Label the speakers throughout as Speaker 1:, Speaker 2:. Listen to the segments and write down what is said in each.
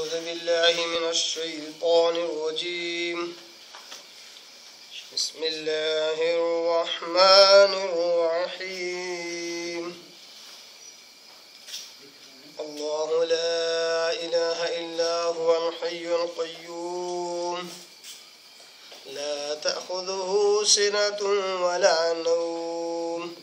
Speaker 1: أعوذ بالله من الشيطان الرجيم. بسم الله الرحمن الرحيم. الله لا إله إلا هو الحي القيوم لا تأخذه سنة ولا نوم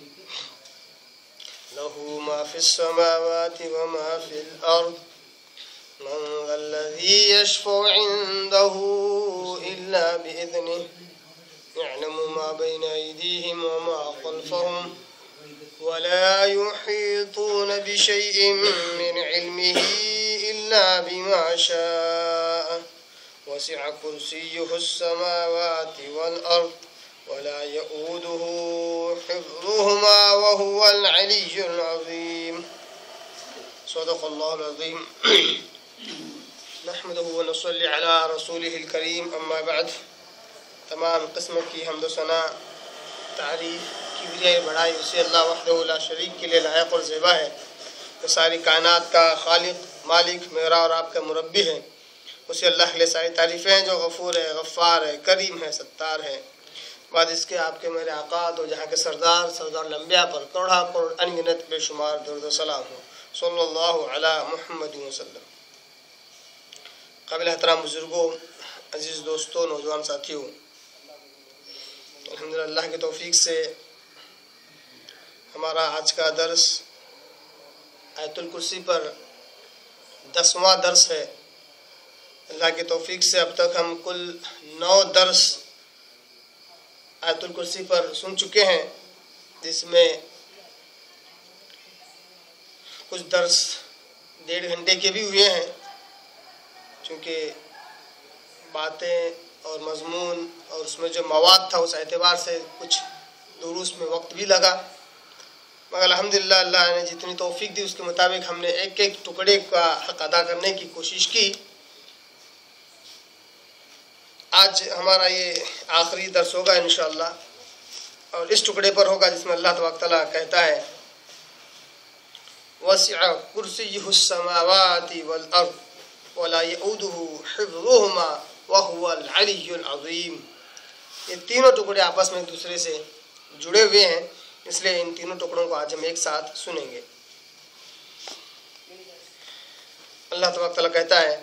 Speaker 1: له ما في السماوات وما في الأرض من ذا الذي يشفع عنده إلا بإذنه يعلم ما بين أيديهم وما خلفهم ولا يحيطون بشيء من علمه إلا بما شاء وسع كرسيه السماوات والأرض ولا يؤوده حفظهما وهو العلي العظيم. صدق الله العظيم. नहमदुहु व नसल्ली अला रसूलिहिल करीम, अम्मा बाद। तमाम किस्म की हम्द सना तारीफ़ किबरिया बढ़ाई उसे अल्लाह वहदहु ला शरीक के लिए लायक और ज़ेबा है। वो सारी कायनात का खालिक, मालिक, मेरा और आपका मुरब्बी है। उसे अल्लाह के लिए सारी तारीफ़ें हैं जो गफ़ूर है, गफ़्फ़ार है, करीम है, सत्तार है। बाद इसके आपके मेरे आका दो जहाँ के सरदार लम्बिया पर करोड़ा करोड़ अनगिनत बेशुमार दरूद व सलाम हो सल्लल्लाहु अला मुहम्मद वसल्लम। काबिल एहतराम बुज़ुर्गों, अजीज़ दोस्तों, नौजवान साथियों, अल्हम्दुलिल्लाह अल्लाह की तौफ़ीक़ से हमारा आज का दर्स आयतुल कुर्सी पर 10वां दर्स है। अल्लाह की तौफ़ीक़ से अब तक हम कुल 9 दर्स आयतुल कुर्सी पर सुन चुके हैं, जिसमें कुछ दर्स 1.5 घंटे के भी हुए हैं। चूँकि बातें और मज़मून और उसमें जो मवाद था उस एतबार से कुछ दुरूस में वक्त भी लगा, मगर अल्हम्दुलिल्लाह अल्लाह ने जितनी तौफ़ीक़ दी उसके मुताबिक हमने एक एक टुकड़े का हक़ अदा करने की कोशिश की। आज हमारा ये आखिरी दर्स होगा इंशाअल्लाह, और इस टुकड़े पर होगा जिसमें अल्लाह तबारक तआला कहता है वसिअ कुर्सियुहुस समावाति वल अर्द वला यऊदुहु हिफ्ज़ुहुमा व हुवल अलिय्युल अज़ीम। ये तीनों टुकड़े आपस में एक दूसरे से जुड़े हुए हैं, इसलिए इन तीनों टुकड़ों को आज हम एक साथ सुनेंगे। अल्लाह तबारक तआला कहता है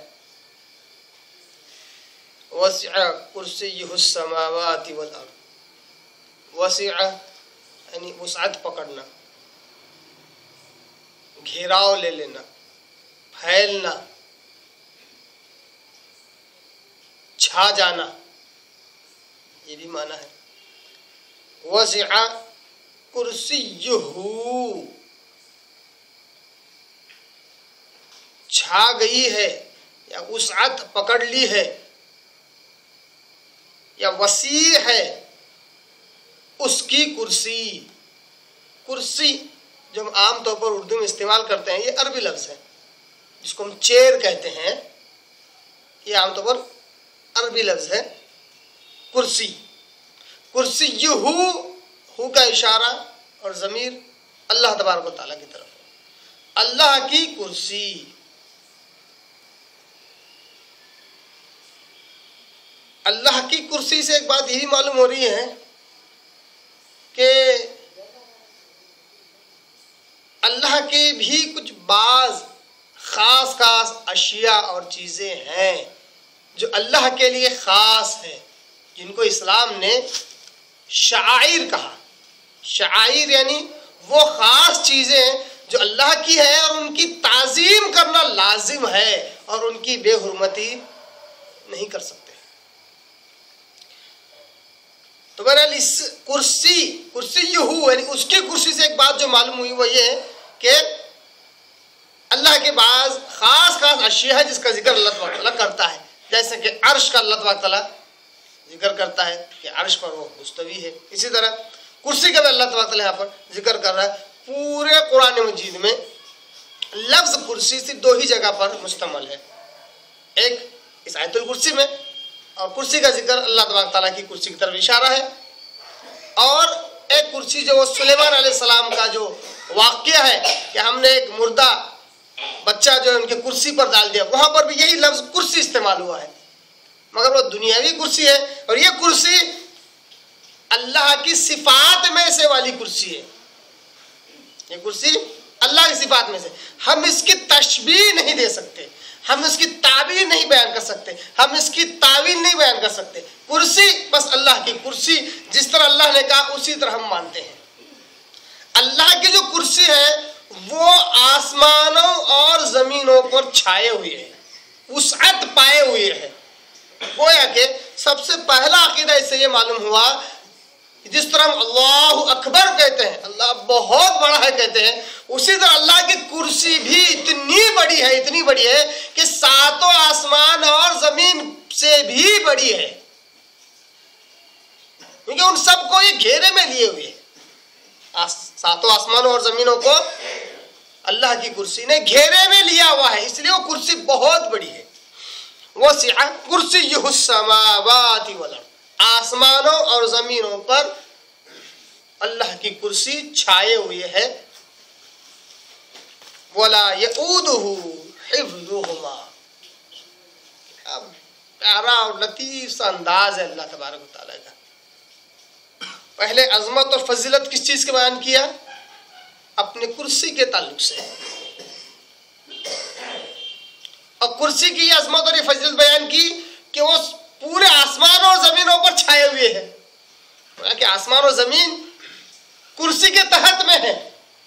Speaker 1: वसिअ कुर्सियुहुस समावाति वल अर्द। वसिअ यानी वसअत पकड़ना, घेराव ले लेना, फैलना, छा जाना, ये भी माना है। वसिअ कुर्सियुहु, छा गई है या वसअत पकड़ ली है या वसी है उसकी कुर्सी। कुर्सी जो हम आम तौर पर उर्दू में इस्तेमाल करते हैं, ये अरबी लफ्ज़ है, जिसको हम चेयर कहते हैं। ये आम तौर पर अरबी लफ्ज़ है कुर्सी। कुर्सियुहु, हु का इशारा और ज़मीर अल्लाह तबारक व तआला की तरफ है। अल्लाह की कुर्सी। अल्लाह की कुर्सी से एक बात यही मालूम हो रही है कि अल्लाह के भी कुछ बाज़ ख़ास अशिया और चीज़ें हैं जो अल्लाह के लिए ख़ास हैं, जिनको इस्लाम ने शाइर कहा। शाइर यानी वो ख़ास चीज़ें जो अल्लाह की है और उनकी ताज़ीम करना लाजिम है और उनकी बेहुरमती नहीं कर सकते। तो बहरहाल इस कुर्सियुहु यानी उसकी कुर्सी से एक बात जो मालूम हुई वो ये कि अल्लाह के बाज़ ख़ास अशिया है जिसका जिक्र अल्लाह तआला करता है। जैसे कि अर्श का अल्लाह तआला जिक्र करता है कि अर्श पर वो मुस्तवी है, इसी तरह कुर्सी का भी अल्लाह तआला यहाँ पर जिक्र कर रहा है। पूरे कुरान मजीद में लफ्ज़ कुर्सी सिर्फ 2 ही जगह पर मुश्तमल है, एक इस आयतुल कुर्सी में, और कुर्सी का जिक्र अल्लाह तबारक तआला की कुर्सी की तरफ इशारा है, और एक कुर्सी जो वो सुलेमान अलैहिस्सलाम का जो वाक़या है कि हमने एक मुर्दा बच्चा जो है उनके कुर्सी पर डाल दिया, वहां पर भी यही लफ्ज कुर्सी इस्तेमाल हुआ है, मगर वो दुनियावी कुर्सी है। और ये कुर्सी अल्लाह की सिफात में से वाली कुर्सी है। ये कुर्सी अल्लाह की सिफात में से, हम इसकी तशबीह नहीं दे सकते, हम इसकी ताबीर नहीं बयान कर सकते, हम इसकी तावील नहीं बयान कर सकते। कुर्सी बस अल्लाह की कुर्सी, जिस तरह अल्लाह ने कहा उसी तरह हम मानते हैं। अल्लाह की जो कुर्सी है वो आसमानों और जमीनों पर छाए हुए है, वुसअत पाए हुए है। गोया के सबसे पहला अकीदा इससे ये मालूम हुआ, जिस तरह हम अल्लाहु अकबर कहते हैं, अल्लाह बहुत बड़ा है कहते हैं, उसी तरह अल्लाह की कुर्सी भी इतनी बड़ी है, इतनी बड़ी है कि सातों आसमान और जमीन से भी बड़ी है, क्योंकि उन सबको ये घेरे में लिए हुए है। सातों आसमानों और जमीनों को अल्लाह की कुर्सी ने घेरे में लिया हुआ है, इसलिए वो कुर्सी बहुत बड़ी है। वसिअ कुर्सियुहु समावाति वल अर्द, आसमानों और जमीनों पर अल्लाह की कुर्सी छाए हुए है। वला यऊदुहु हिफ्जुहुमा, अब प्यारा और लतीफ सा अंदाज है अल्लाह तबारक व तआला का। पहले अजमत और फजीलत किस चीज के बयान किया? अपने कुर्सी के ताल्लुक से, और कुर्सी की अजमत और ये फजीलत बयान की कि वो पूरे आसमान और जमीनों पर छाए हुए हैं, कि आसमान और जमीन कुर्सी के तहत में है।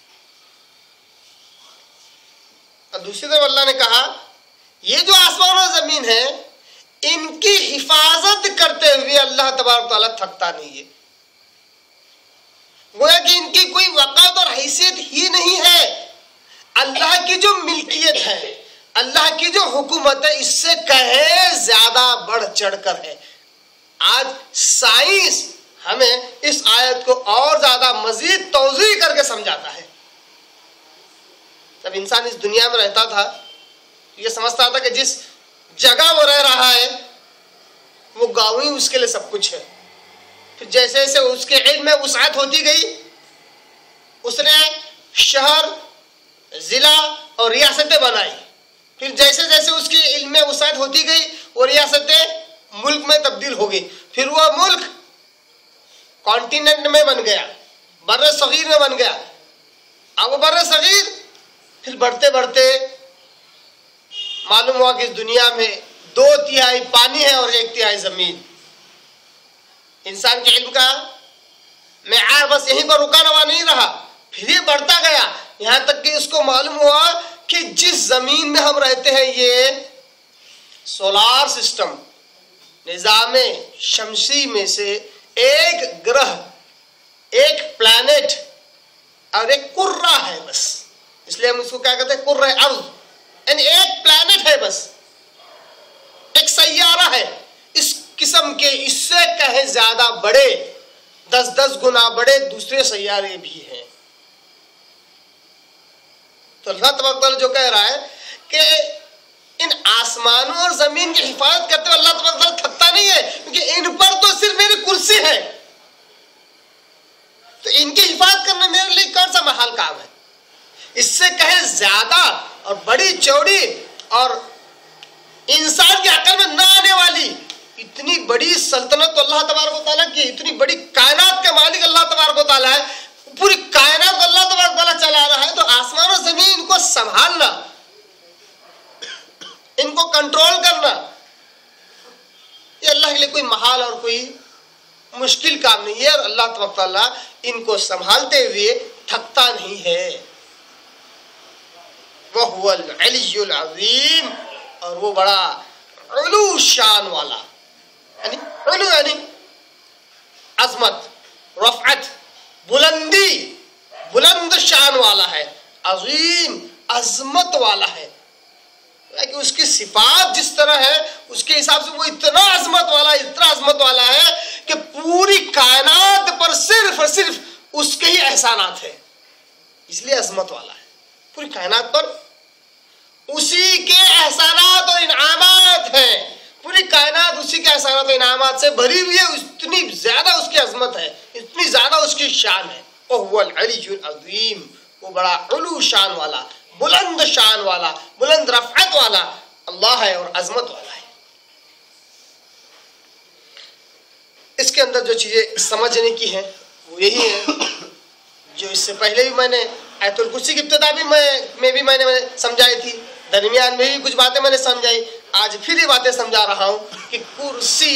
Speaker 1: और दूसरी तरफ अल्लाह ने कहा ये जो आसमान और जमीन है इनकी हिफाजत करते हुए अल्लाह तबारक तआला थकता नहीं है। गोया कि इनकी कोई वक़ात और हैसियत ही नहीं है। अल्लाह की जो मिल्कियत है, अल्लाह की जो हुकूमत है, इससे कहीं ज्यादा बढ़ चढ़कर है। आज साइंस हमें इस आयत को और ज्यादा मजीद तौज़ीह करके समझाता है। जब इंसान इस दुनिया में रहता था ये समझता था कि जिस जगह वो रह रहा है वो गाँव ही उसके लिए सब कुछ है। फिर जैसे जैसे उसके इल्म में वुसअत होती गई, उसने शहर, जिला और रियासतें बनाई। फिर जैसे जैसे उसकी इल्म में वुसअत होती गई वो रियासतें मुल्क में तब्दील हो गई। फिर वह मुल्क कॉन्टिनेंट में बन गया, बर्र सगीर में बन गया। अब वो बर्र सगीर फिर बढ़ते बढ़ते मालूम हुआ कि इस दुनिया में 2/3 पानी है और 1/3 जमीन। इंसान के इल्म का मेआर बस यहीं पर रुका रवा नहीं रहा, फिर ये बढ़ता गया, यहां तक कि उसको मालूम हुआ कि जिस जमीन में हम रहते हैं ये सोलार सिस्टम, निजामे शमसी में से एक ग्रह, एक प्लैनेट और एक कुर्रा है बस। इसलिए हम इसको क्या कहते हैं? कुर्रा अर्ज़, यानी एक प्लैनेट है बस, एक सैयारा है। इस किस्म के इससे कहीं ज्यादा बड़े 10-10 गुना बड़े दूसरे सैयारे भी हैं। तो अल्लाह तबारक तआला जो कह रहा है कि इन आसमानों और जमीन की हिफाजत करते हुए अल्लाह तबारक तआला थकता नहीं है, क्योंकि इन पर तो सिर्फ मेरी कुर्सी है। तो इनकी हिफाजत करना मेरे लिए कौन सा महाल काम है? इससे कहीं ज्यादा और बड़ी चौड़ी और इंसान के अकल में ना आने वाली इतनी बड़ी सल्तनत अल्लाह तबारक व तआला की, इतनी बड़ी कायनात के मालिक अल्लाह तबारक व तआला है। पूरी कायनात को अल्लाह तबारक व तआला चला रहा है, तो आसमान और जमीन को संभालना, इनको कंट्रोल करना, ये अल्लाह के लिए कोई महाल और कोई मुश्किल काम नहीं है। और अल्लाह तबारक व तआला इनको संभालते हुए थकता नहीं है। वहुवल अलियुल अज़ीम, और वो बड़ा उलू शान वाला, यानी उलू यानी अजमत, रफ़अत, बुलंदी, बुलंद शान वाला है। अजीम अजमत वाला है, कि उसकी सिफात जिस तरह है उसके हिसाब से वो इतना अजमत वाला, इतना अजमत वाला है कि पूरी कायनात पर सिर्फ और सिर्फ उसके ही एहसानात है, इसलिए अजमत वाला है। पूरी कायनात पर उसी के एहसानात और इनामात हैं, पूरी कायनात उसी के एहसानात और इनामात से भरी हुई है। इतनी ज्यादा उसकी अजमत है, इतनी ज्यादा उसकी शान है। वहुवल अलियुल अज़ीम, वो बड़ा उलू शान वाला, बुलंद शान वाला, बुलंद रफ़अत वाला अल्लाह है और अजमत वाला है। इसके अंदर जो चीज़ें समझने की हैं वो यही है जो इससे पहले भी मैंने आयतुल कुर्सी की इब्तिदा भी मैंने समझाई थी, दरमियान में भी कुछ बातें मैंने समझाई, आज फिर ये बातें समझा रहा हूँ कि कुर्सी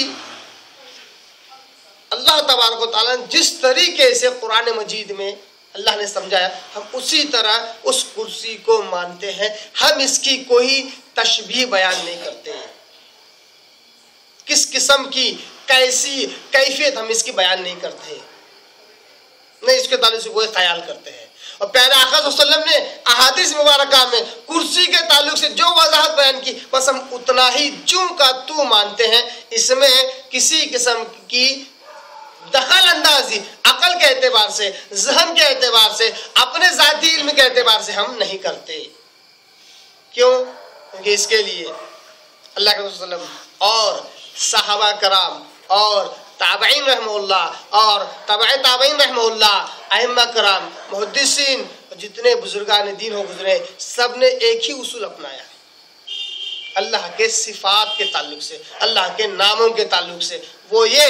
Speaker 1: अल्लाह तबारक व तआला जिस तरीके से कुरान मजीद में अल्लाह ने समझाया, हम उसी तरह उस कुर्सी को मानते हैं। हम इसकी कोई तशबीह बयान नहीं करते हैं, किस किस्म की कैसी कैफियत हम इसकी बयान नहीं करते हैं, नहीं इसके ताल्लुक से कोई ख्याल करते हैं। और प्यारे आका सल्लल्लाहु अलैहि वसल्लम ने अहादीस मुबारका में कुर्सी के ताल्लुक से जो वजाहत बयान की, बस हम उतना ही जूं का तू मानते हैं। इसमें किसी किस्म की दखल अंदाजी अकल के एतबार से, जहन के एतबार से, अपने जाती इल्म के एतबार से हम नहीं करते। क्यों? क्योंकि इसके लिए अल्लाह के रसूल सल्लल्लाहु अलैहि वसल्लम और सहाबा कराम और ताबईन रहमहुल्लाह और तबअ ताबईन रहमहुल्लाह, अइम्मा कराम, मुहद्दिसीन, जितने बुजुर्गान दीन हो गुजरे, सब ने एक ही उसूल अपनाया अल्लाह के सिफात के ताल्लुक से, अल्लाह के नामों के ताल्लुक से। वो ये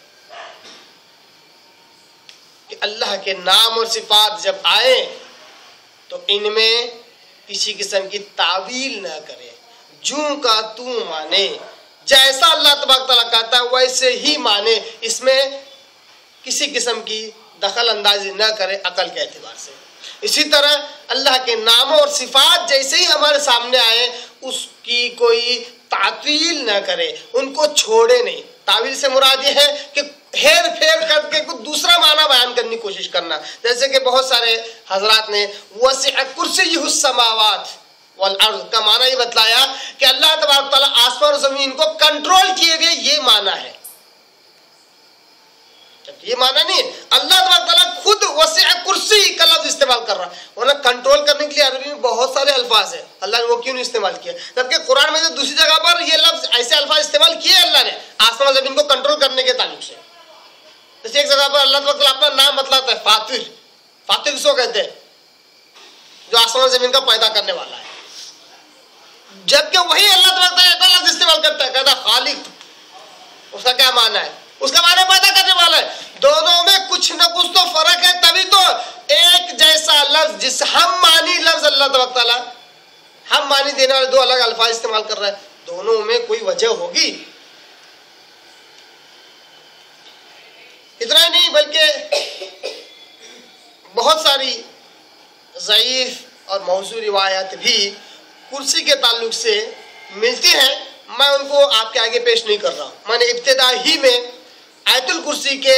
Speaker 1: कि अल्लाह के नाम और सिफात जब आए तो इनमें किसी किस्म की तावील ना करे, जूं का तू माने, जैसा अल्लाह तबारक तआला कहता है वैसे ही माने, इसमें किसी किस्म की दखल अंदाजी न करे अकल के एतबार से। इसी तरह अल्लाह के नामों और सिफात जैसे ही हमारे सामने आए उसकी कोई तावील न करे, उनको छोड़े नहीं। तावील से मुराद ये है कि हेर फेर करके कुछ दूसरा माना बयान करने की कोशिश करना, जैसे कि बहुत सारे हजरात ने वसिअ कुर्सियुहुस समावात वल अर्ज़ का माना ये बतलाया कि अल्लाह तबारक तआला आसमान और जमीन को कंट्रोल किए गए, ये माना है। ये माना नहीं, अल्लाह तबारक तआला खुद वसिअ कुर्सी का लफ्ज इस्तेमाल कर रहा है, वरना कंट्रोल करने के लिए अरबी में बहुत सारे अल्फाज है, अल्लाह ने वो क्यों नहीं इस्तेमाल किया? जबकि कुरान में जो दूसरी जगह पर ये लफ्ज ऐसे अल्फाज इस्तेमाल किए अल्लाह ने आसमान जमीन को कंट्रोल करने के ताल्लुक से। जैसे एक जगह पर अल्लाह तबारक तआला अपना नाम बतलाता है फातिर, फातिर किसको कहते हैं? जो आसमान जमीन का पैदा करने वाला है। जबकि वही अल्लाह तबारक तआला एक लफ्ज इस्तेमाल करता है, कहता है खालिक, उसका क्या माना है? उसका माना पैदा करने वाला है। दोनों में कुछ न कुछ तो फर्क है, तभी तो एक जैसा लफ्ज जिस हम मानी लफ्ज अल्लाह तबारक तआला हम मानी देने वाले दो अलग अल्फाज इस्तेमाल कर रहा है, दोनों में कोई वजह होगी। इतना ही नहीं बल्कि बहुत सारी ज़ईफ और मौजू रिवायत भी कुर्सी के ताल्लुक से मिलती हैं। मैं उनको आपके आगे पेश नहीं कर रहा हूँ। मैंने इब्तिदा ही में आयतुल कुर्सी के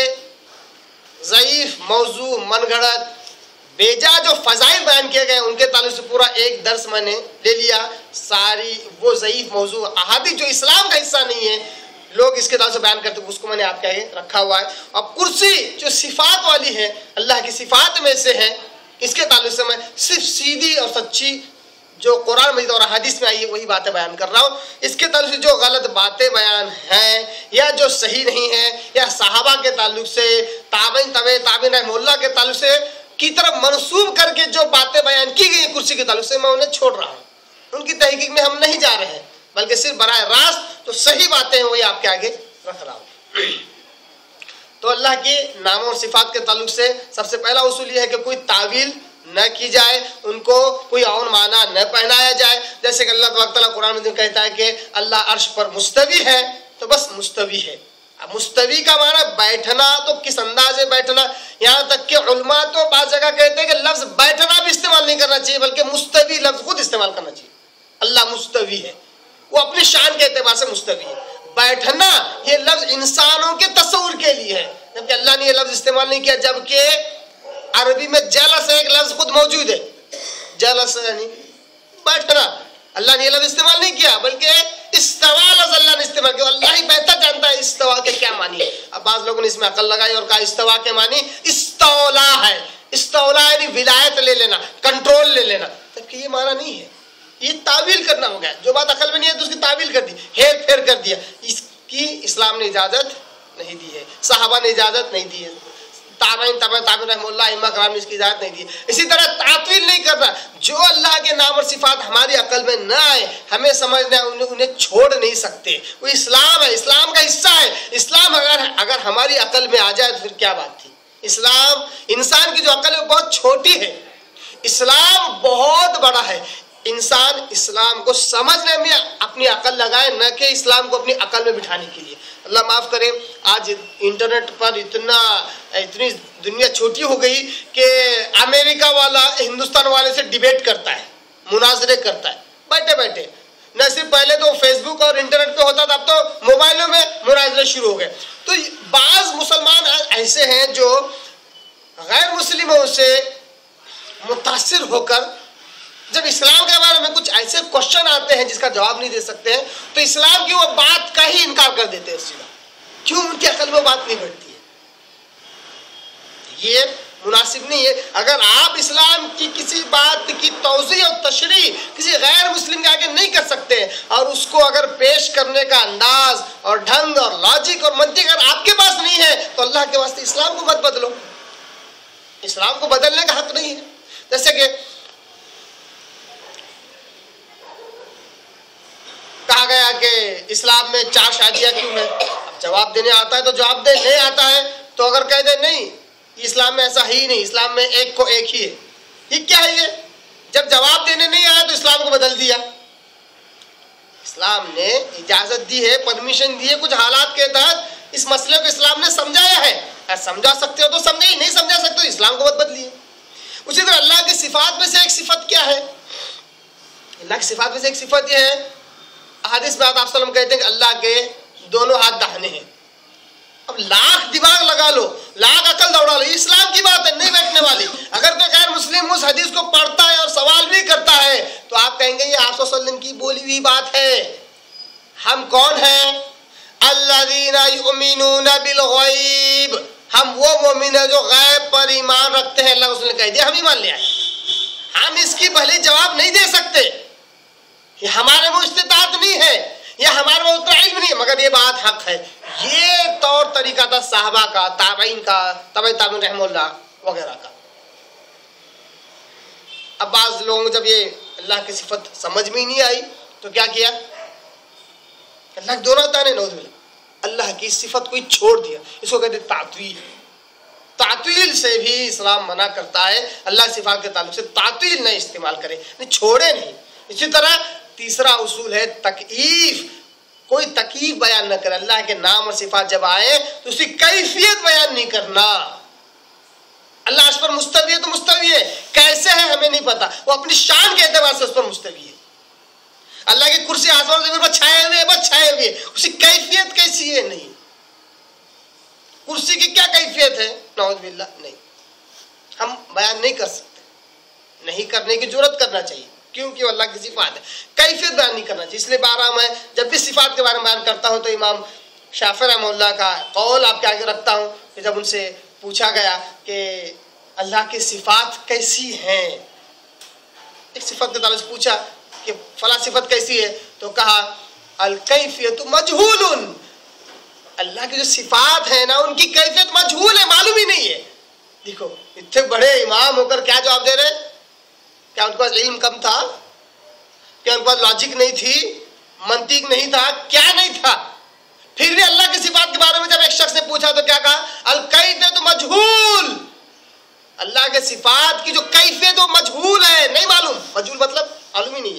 Speaker 1: ज़ईफ मौजू मनगढ़ंत बेजा जो फ़ज़ाइल बयान किए गए उनके ताल्लुक से पूरा एक दर्स मैंने ले लिया। सारी वो ज़ईफ मौजू अहादीस जो इस्लाम का हिस्सा नहीं है, लोग इसके ताल्लुक से बयान करते हैं, उसको मैंने आपके आगे रखा हुआ है। और कुर्सी जो सिफ़ात वाली है, अल्लाह की सिफ़ात में से है, इसके ताल्लुक से मैं सिर्फ सीधी और सच्ची जो कुरान मजीद और हदीस में आई है वही बातें बयान कर रहा हूँ। इसके ताल्लुक से जो गलत बातें बयान हैं या जो सही नहीं है या सहाबा के ताल्लुक से, ताबईन रहमहुल्लाह के ताल्लुक से की तरफ मनसूब करके जो बातें बयान की गई कुर्सी के ताल्लुक से, मैं उन्हें छोड़ रहा हूँ। उनकी तहकीक में हम नहीं जा रहे हैं, बल्कि सिर्फ बराह रास्त जो सही बातें हैं वही आपके आगे रख रहा हूँ। तो अल्लाह के नामों और सिफात के ताल्लुक से सबसे पहला उसूल यह है कि कोई तावील न की जाए, उनको कोई और माना न पहनाया जाए। जैसे कि अल्लाह तआला कुरान में कहता है कि अल्लाह अर्श पर मुस्तवी है, तो बस मुस्तवी है। अब मुस्तवी का माना बैठना, तो किस अंदाज में बैठना, यहाँ तक कि उलमा तो बात जगह कहते हैं कि लफ्ज बैठना भी इस्तेमाल नहीं करना चाहिए, बल्कि मुस्तवी लफ्ज खुद इस्तेमाल करना चाहिए। अल्लाह मुस्तवी है, वो अपनी शान के एतबार से मुस्तवी है। बैठना ये लफ्ज इंसानों के तस्वुर के लिए है, जबकि अल्लाह ने ये लफ्ज इस्तेमाल नहीं किया। जबकि अरबी में जलस एक लफ्ज खुद मौजूद है, जलस यानी बैठना, अल्लाह ने ये लफ्ज इस्तेमाल नहीं किया, बल्कि इस्तवा लफ्ज अल्लाह ने इस्तेमाल किया। अल्लाह ही बेहतर जानता है इस्तवा के क्या मानी है। अब बाज लोगों ने इसमें अकल लगाई और कहा इस्तवा के मानी इस्तौला है। इस्तौला यानी विलायत ले लेना, कंट्रोल ले लेना, जबकि ये माना नहीं है। ये तावील करना हो गया। जो बात अकल में नहीं है तो उसकी तावील कर दी, हेर फेर कर दिया। इसकी इस्लाम ने इजाजत नहीं दी है, सहाबा ने इजाजत नहीं दी है, ताबईन रहमतुल्लाह इमाम कराम ने इसकी इजाजत नहीं दी। इसी तरह तातील नहीं करना, जो अल्लाह के नाम और सिफात हमारी अकल में न आए हमें समझना है उन्हें छोड़ नहीं सकते। वो इस्लाम है, इस्लाम का हिस्सा है। इस्लाम अगर हमारी अकल में आ जाए तो फिर क्या बात थी। इस्लाम, इंसान की जो अकल है वो बहुत छोटी है, इस्लाम बहुत बड़ा है। इंसान इस्लाम को समझने में अपनी अकल लगाए, न कि इस्लाम को अपनी अकल में बिठाने के लिए। अल्लाह माफ़ करे, आज इंटरनेट पर इतनी दुनिया छोटी हो गई कि अमेरिका वाला हिंदुस्तान वाले से डिबेट करता है, मुनाजरे करता है बैठे बैठे। न सिर्फ पहले तो फेसबुक और इंटरनेट पे होता था, अब तो मोबाइलों में मुनाजरे शुरू हो गए। तो बाज़ मुसलमान ऐसे हैं जो गैर मुस्लिमों से मुतासिर होकर जब इस्लाम के बारे में कुछ ऐसे क्वेश्चन आते हैं जिसका जवाब नहीं दे सकते हैं, तो इस्लाम की वो बात का ही इनकार कर देते हैं सीधा। क्यों? उनकी अकल में बात नहीं बढ़ती है। ये मुनासिब नहीं है। अगर आप इस्लाम की किसी बात की तौज़ीह और तशरीह किसी गैर मुस्लिम के आगे नहीं कर सकते और उसको अगर पेश करने का अंदाज और ढंग और लॉजिक और मंतिक अगर आपके पास नहीं है, तो अल्लाह के वास्ते इस्लाम को मत बदलो। इस्लाम को बदलने का हक नहीं है। जैसे कि कहा गया कि इस्लाम में 4 शादियां क्यों है, अब जवाब देने आता है तो जवाब दे, नहीं आता है तो अगर कह दे नहीं इस्लाम में ऐसा ही नहीं, इस्लाम में एक को एक ही है, ये क्या है? ये जब जवाब देने नहीं आया तो इस्लाम को बदल दिया। इस्लाम ने इजाजत दी है, परमिशन दी है, कुछ हालात के तहत इस मसले को इस्लाम ने समझाया है। समझा सकते हो तो समझे, नहीं समझा सकते हो इस्लाम को मत बदलिए। उसी तरह अल्लाह की सिफात में से एक सिफत क्या है? अल्लाह की सिफात में से एक सिफत यह है, हदीस में आप सल्लम कहते हैं कि अल्लाह के दोनों हाथ दाहिने हैं। अब लाख दिमाग लगा लो, लाख अकल दौड़ा लो, इस्लाम की बात है, नहीं बैठने वाली। अगर तो गैर मुस्लिम उस हदीस को पढ़ता है और सवाल भी करता है तो आप कहेंगे ये आप सल्लम की बोली हुई बात है। हम कौन हैं? अल्लज़ीना युमिनूना बिल गैब, हम वो मोमिन है जो गैब पर ईमान रखते हैं। अल्लाह रसूल ने कह दिया, हम ईमान ले आए। हम इसकी भले जवाब नहीं दे सकते, ये हमारे में इस्तिताअत नहीं है, या हमारे में उतना इल्म नहीं है, मगर ये बात हक है। ये तौर तरीका था साहबा का, ताबईन का, ताबईन रहमतुल्लाह वगैरह का। अब बाज़ लोगों जब ये अल्लाह की सिफत समझ में ही नहीं आई तो क्या किया? अल्लाह दोनों ताने नौज़ुबिल्लाह, अल्लाह की सिफत को ही छोड़ दिया। इसको कहते तातील। तातील से भी इस्लाम मना करता है, अल्लाह सिफात के ताल्लुक से तातील नहीं इस्तेमाल करे, नहीं छोड़े नहीं। इसी तरह तीसरा उसूल है तकईफ, कोई तकईफ बयान न करे। अल्लाह के नाम और सिफात जब आए तो उसकी कैफियत बयान नहीं करना। अल्लाह उस पर मुस्तवी है तो मुस्तवी है, कैसे है हमें नहीं पता, वो अपनी शान के एतबार से उस पर मुस्तवी है। अल्लाह की कुर्सी आसमान ज़मीन पर छाए हुए है, बस छाए हुए, उसकी कैफियत कैसी है? नहीं। कुर्सी की क्या कैफियत है? नौज़ुबिल्लाह नहीं, हम बयान नहीं कर सकते, नहीं करने की जरूरत करना चाहिए, क्योंकि वो अल्लाह की सिफात है। कैफियत बयान नहीं करना चाहिए। इसलिए बारह मैं जब भी सिफात के बारे में बयान करता हूँ तो इमाम शाफिई रहमतुल्लाह का कौल आपके आगे रखता हूँ कि जब उनसे पूछा गया कि अल्लाह की सिफात कैसी हैं, एक सिफत के ताल्लुक से पूछा कि फला सिफत कैसी है, तो कहा अल कैफियत मजहूलुन, अल्लाह की जो सिफात है ना उनकी कैफियत मजहूल है, मालूम ही नहीं है। देखो इतने बड़े इमाम होकर क्या जवाब दे रहे? क्या उनके पास इल्म कम था? क्या उनके पास लॉजिक नहीं थी, मंतिक नहीं था, क्या नहीं था? फिर भी अल्लाह की सिफात के बारे में जब एक शख्स ने पूछा तो क्या कहा? अल कैफियत मजहूल, अल्लाह के सिफात की जो कैफियत वो मजहूल है, नहीं मालूम। मजहूल मतलब मालूम ही नहीं है।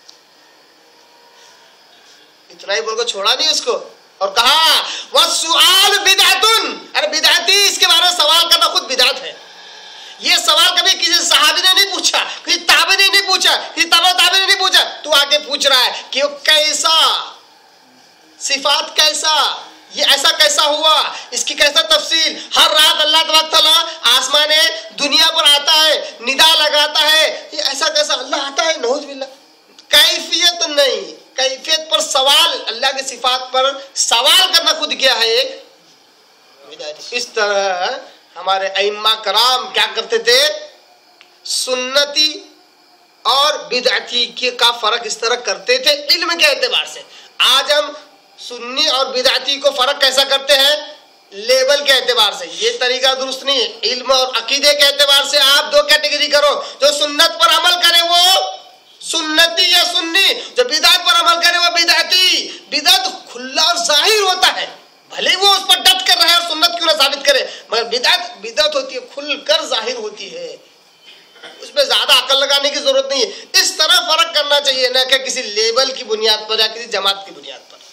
Speaker 1: इतना ही बोलकर छोड़ा नहीं उसको और कहा वस्सुआल बिदअतुन, अरे बिदअती, इसके बारे में सवाल करना खुद बिदअत है। ये सवाल कभी किसी सहाबी ने नहीं पूछा, किसी ताबी ने नहीं पूछा, किसी ताबी ने नहीं पूछा, तू आगे पूछ रहा है कि वो कैसा, सिफात कैसा, ये ऐसा कैसा हुआ, इसकी कैसा तफसील। हर रात अल्लाह तबारक तआला आसमान दुनिया पर आता है, निदा लगाता है, ये ऐसा कैसा अल्लाह आता है? नऊज़ुबिल्लाह। कैफियत नहीं, कैफियत पर सवाल, अल्लाह की सिफात पर सवाल करना खुद क्या है? एक इस तरह हमारे अइम्मा कराम क्या करते थे? सुन्नती और बिदअती का फर्क इस तरह करते थे इल्म के एतबार से। आज हम सुन्नी और बिदअती को फर्क कैसा करते हैं? लेवल के एतबार से ये तरीका दुरुस्त नहीं है। इल्म और अकीदे के एतबार से आप दो कैटेगरी करो, जो सुन्नत पर अमल करे वो सुन्नती या सुन्नी, जो बिदअत पर अमल करे वो बिदअती। बिदअत खुला और जाहिर होता है, भले वो उस पर डट कर रहा है और सुन्नत क्यों ना साबित करे, मगर बिदअत होती है, खुलकर जाहिर होती है, उसमें ज्यादा अकल लगाने की जरूरत नहीं है। इस तरह फर्क करना चाहिए, ना कि किसी लेवल की बुनियाद पर या किसी जमात की बुनियाद पर।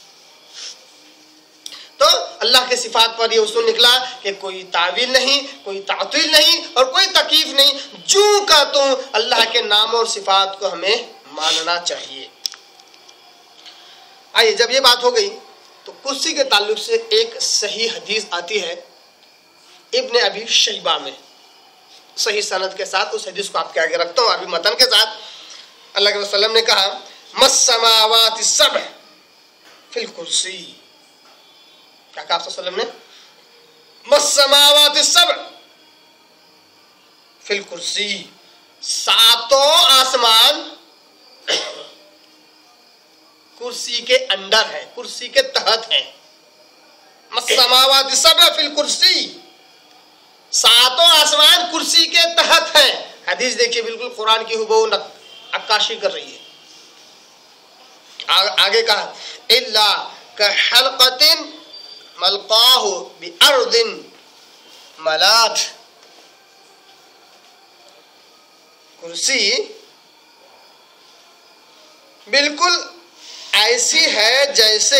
Speaker 1: तो अल्लाह के सिफात पर यह उसूल निकला कि कोई तावील नहीं, कोई तातील नहीं और कोई तकीफ नहीं, जो का तो अल्लाह के नाम और सिफात को हमें मानना चाहिए। आइए, जब ये बात हो गई तो कुर्सी के ताल्लुक से एक सही हदीस आती है इब्न अबी शैबा में, सही सनद के साथ। उस हदीस को आपके आगे रखता हूँ अरबी मतन के साथ। अल्लाह के वसल्लम ने कहा, मस्समावाति सब फिल कुर्सी। क्या कहा आप सल्लम ने? मस्समावाति सब फिल कुर्सी, सातों आसमान कुर्सी के अंडर है, कुर्सी के तहत है। मस्समावाति सब फिल कुर्सी, सातों आसमान कुर्सी के तहत है। हदीस देखिए, बिल्कुल कुरान की हुबहू अक्काशी कर रही है। आगे कहा, इल्ला कहलक़तिन मलक़ाहु बिअर्दिन मलात। कुर्सी बिल्कुल ऐसी है जैसे,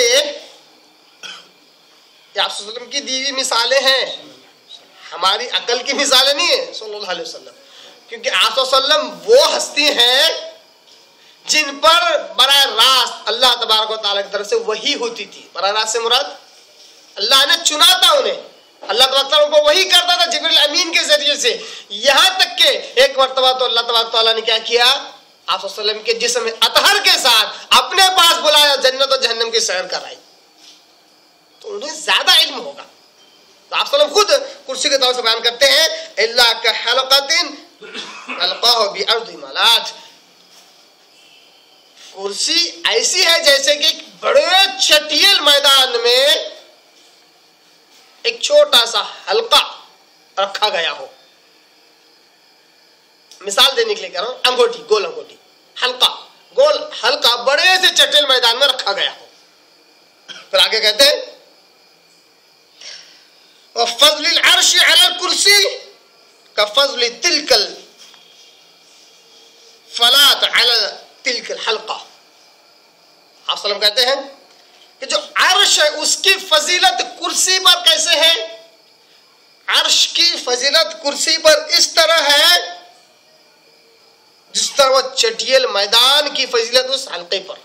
Speaker 1: आप सल्लल्लाहु की दी हुई मिसालें हैं, हमारी अकल की मिसालें नहीं है सल्लल्लाहु अलैहि वसल्लम, क्योंकि आप सल्लल्लाहु वो हस्ती हैं जिन पर बराह रास्त अल्लाह तबारक व तआला की तरफ से वही होती थी। बराह रास्त से मुराद अल्लाह ने चुना था उन्हें, अल्लाह तबारक व तआला उनको वही करता था जिब्रील अमीन के जरिए से। यहाँ तक के एक मर्तबा तो अल्लाह तबारक व तआला ने क्या किया, आप सल्लल्लाहु के जिस्म अतहर के साथ अपने पास बुलाया, जन्नत और जहन्नम की सैर कराई, तो उन्हें ज्यादा इल्म होगा। तो आप सल्लल्लाहु खुद कुर्सी के तौर से बयान करते हैं, इल्ला कहलक़तिन मलक़ाहु बिअर्दिन मलात। कुर्सी ऐसी है जैसे कि बड़े चटियल मैदान में एक छोटा सा हल्का रखा गया हो। मिसाल देने के लिए कह रहा हूं, अंगूठी, गोल अंगूठी, हल्का गोल हल्का बड़े से चटियल मैदान में रखा गया हो। फिर आगे कहते हैं, वफ़ज़्लिल अर्श अलल कुर्सी कफ़ज़्लि तिलकल फलात अलल तिलकल हल्का। आप सल्लम कहते हैं कि जो अर्श है उसकी फजीलत कुर्सी पर कैसे है? अर्श की फजीलत कुर्सी पर इस तरह है जिस तरह वो चटियल मैदान की फजीलत उस हल्के पर।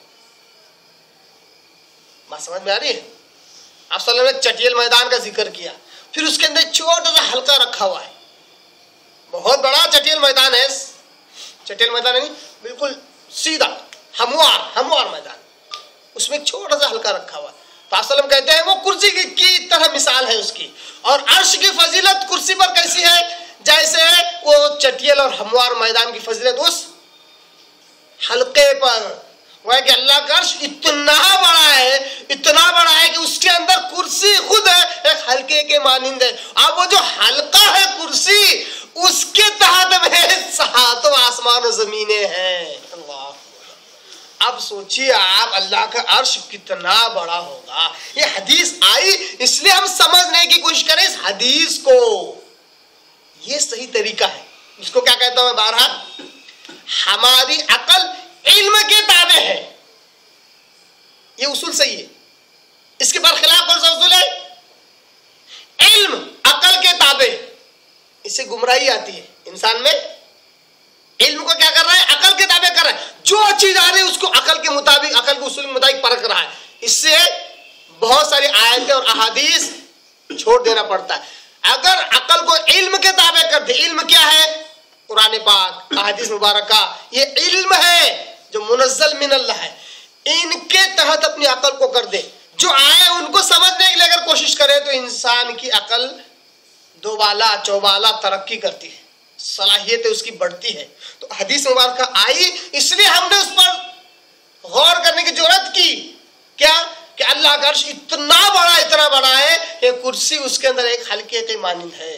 Speaker 1: बात समझ में आ रही है? आप सल्लम ने चटियल मैदान का जिक्र किया, फिर उसके अंदर छोटा सा हल्का रखा हुआ है। बहुत बड़ा चटियल मैदान है, चटियल मैदान नहीं, बिल्कुल सीधा हमवार मैदान, उसमें एक छोटा सा हल्का रखा हुआ। तो आप सल्लम कहते हैं वो कुर्सी की तरह मिसाल है उसकी। और अर्श की फजीलत कुर्सी पर कैसी है? जैसे वो चटियल और हमवार मैदान की फजीलत उस हल्के पर। वह कि अल्लाह का अर्श इतना बड़ा है कि उसके अंदर कुर्सी खुद है, एक हल्के के मानिंद है। अब वो जो हल्का है कुर्सी, उसके तहत में सातों आसमान और जमीनें हैं। अल्लाह, अब सोचिए आप, अल्लाह का अर्श कितना बड़ा होगा। ये हदीस आई इसलिए हम समझने की कोशिश करें इस हदीस को। ये सही तरीका है। इसको क्या कहता हूं मैं बारहा, हमारी अकल इल्म के ताबे है। ये उसूल सही है। इसके बाद खिलाफ कौन सा उसूल है? इल्म अकल के ताबे। इससे गुमराही आती है इंसान में। इल्म को क्या कर रहा है? अकल के ताबे कर रहा है। जो चीज आ रही है उसको अकल के मुताबिक, अकल के उसूल के मुताबिक परख रहा है। इससे बहुत सारी आयतें और अहादीस छोड़ देना पड़ता है। अगर अकल को इल्म के ताबे कर दे, इल्म क्या है? कुरान पाक, अहादीस मुबारका, ये इल्म है जो मुनज़्ज़ल मिन अल्लाह है। इनके तहत अपनी अकल को कर दे, जो आए उनको समझने के लिए अगर कोशिश करे तो इंसान की अकल दोबाला चौबाला तरक्की करती है, सलाहियत उसकी बढ़ती है। तो हदीस मुबारक आई इसलिए हमने उस पर गौर करने की जरूरत की। क्या? कि अल्लाह का अर्श इतना बड़ा है कि कुर्सी उसके अंदर एक हल्के के मानिंद है।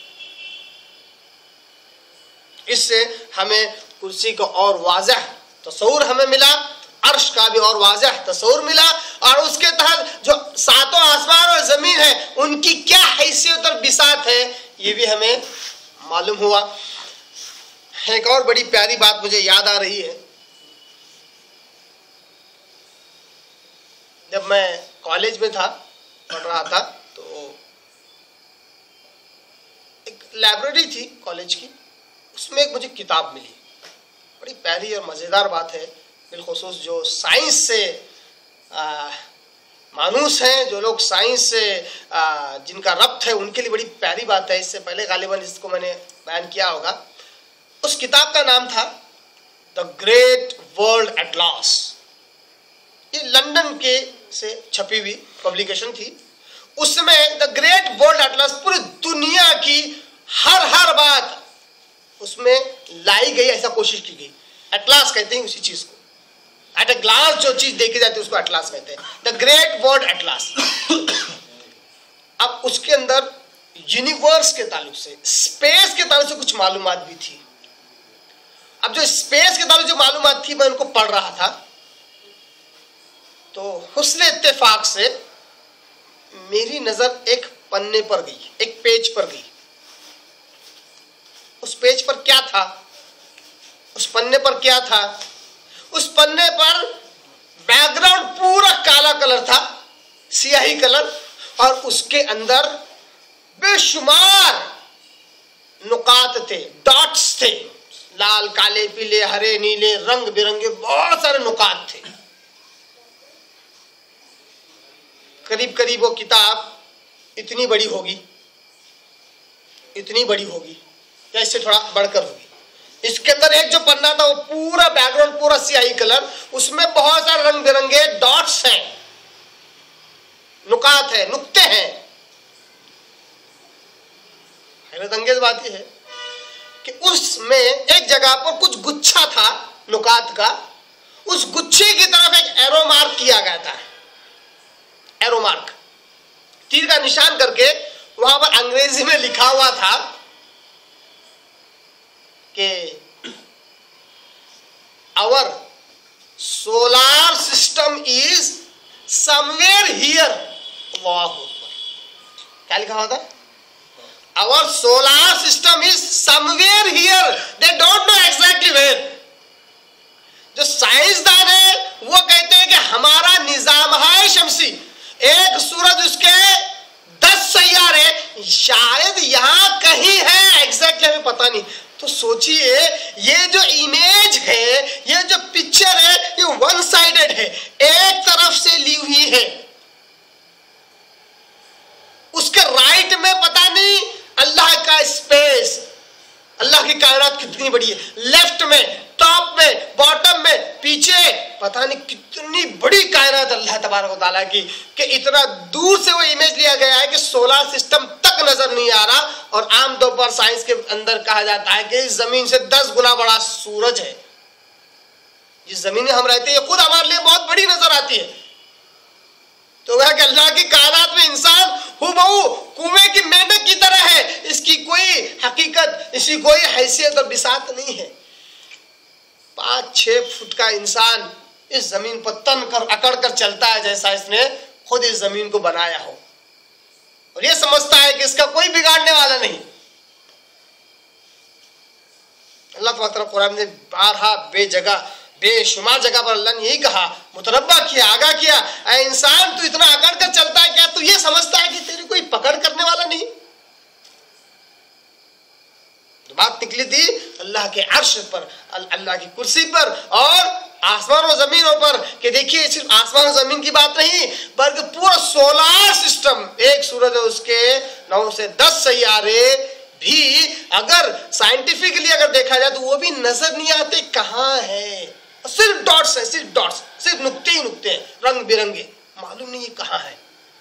Speaker 1: इससे हमें कुर्सी का और वाज़ह तस्वुर हमें मिला, अर्श का भी और वाज़ह तस्वुर मिला, और उसके तहत जो सातों आसमान और ज़मीन है उनकी क्या हैसियत और बिसात है ये भी हमें मालूम हुआ। एक और बड़ी प्यारी बात मुझे याद आ रही है। जब मैं कॉलेज में था, पढ़ रहा था, तो एक लाइब्रेरी थी कॉलेज की, उसमें एक मुझे किताब मिली। बड़ी प्यारी और मज़ेदार बात है, बिलखुसूस जो साइंस से मानूस हैं, जो लोग साइंस से जिनका रब्त है, उनके लिए बड़ी प्यारी बात है। इससे पहले गालिबन इसको मैंने बयान किया होगा। उस किताब का नाम था द ग्रेट वर्ल्ड एटलास। ये लंदन के से छपी हुई पब्लिकेशन थी। उसमें द ग्रेट वर्ल्ड एटलास पूरी दुनिया की हर बात उसमें लाई गई, ऐसा कोशिश की गई। एटलास कहते हैं उसी चीज को, एट ए ग्लास जो चीज देखी जाती है उसको एटलास कहते हैं, द ग्रेट वर्ल्ड एटलास। अब उसके अंदर यूनिवर्स के ताल्लुक से, स्पेस के ताल्लुक से कुछ मालूमात भी थी। अब जो स्पेस के ताल्लुक जो मालूमात थी मैं उनको पढ़ रहा था, तो हुस्न इत्तेफाक से मेरी नजर एक पन्ने पर गई, एक पेज पर गई। उस पेज पर क्या था, उस पन्ने पर क्या था? उस पन्ने पर बैकग्राउंड पूरा काला कलर था, सियाही कलर, और उसके अंदर बेशुमार नुकात थे, डॉट्स थे, लाल, काले, पीले, हरे, नीले, रंग बिरंगे बहुत सारे नुकात थे। करीब करीब वो किताब इतनी बड़ी होगी, या इससे थोड़ा बढ़कर होगी। इसके अंदर एक जो पन्ना था वो पूरा बैकग्राउंड पूरा सियाही कलर, उसमें बहुत सारे रंग बिरंगे डॉट्स हैं, नुकात है, नुक्ते हैं। हैरत अंगेज बात यह है कि उसमें एक जगह पर कुछ गुच्छा था नुकात का, उस गुच्छे की तरफ एक एरो मार्क किया गया था, एरो मार्क, तीर का निशान करके वहां पर अंग्रेजी में लिखा हुआ था कि our solar system is somewhere here. क्या लिखा हुआ था? Our solar system is somewhere here, they don't know exactly where. जो साइंसदान है वो कहते हैं कि हमारा निजाम है शमसी, एक सूरज उसके 10 सैयारे शायद यहां कहीं है, एग्जैक्टली हमें पता नहीं। तो सोचिए ये जो इमेज है, ये जो पिक्चर है, ये वन साइडेड है, एक तरफ से ली हुई है। उसके राइट में पता नहीं अल्लाह का स्पेस, अल्लाह की कायनात कितनी बड़ी है, लेफ्ट में, टॉप में, बॉटम में, पीछे पता नहीं कितनी बड़ी कायनात अल्लाह तबारक व तआला की, कि इतना दूर से वो इमेज लिया गया है कि सोलर सिस्टम तक नजर नहीं आ रहा। और आमतौर पर साइंस के अंदर कहा जाता है कि इस जमीन से 10 गुना बड़ा सूरज है। जिस जमीन में हम रहते हैं ये खुद हमारे लिए बहुत बड़ी नजर आती है। तो वह कि अल्लाह की कायनात में इंसान हुबहू कुएं की मेंढक की तरह है, इसकी कोई हकीकत, इसकी कोई हैसियत और बिसात नहीं है। 5-6 फुट का इंसान इस जमीन पर तन कर अकड़ कर चलता है जैसा इसने खुद इस जमीन को बनाया हो, और यह समझता है कि इसका कोई बिगाड़ने वाला नहीं। अल्लाह ताला कुरान में बारहा बेजगह बेशुमार जगह पर अल्लाह ने यही कहा, मुतरब्बा किया, आगाह किया, ऐ इंसान तू इतना अकड़ कर चलता है, क्या तू ये समझता है कि तेरी कोई पकड़ करने वाला नहीं? तो बात निकली थी अल्लाह के अर्श पर, अल्लाह की कुर्सी पर और आसमान और जमीनों पर, कि देखिए सिर्फ आसमान और जमीन की बात नहीं बल्कि पूरा सोलार सिस्टम, एक सूरज है उसके 9 से 10 सैयारे भी अगर साइंटिफिकली अगर देखा जाए तो वो भी नजर नहीं आते कहाँ है। सिर्फ डॉट्स है, सिर्फ डॉट्स, सिर्फ नुक्ते ही नुक्ते हैं, रंग बिरंगे, मालूम नहीं ये कहाँ है।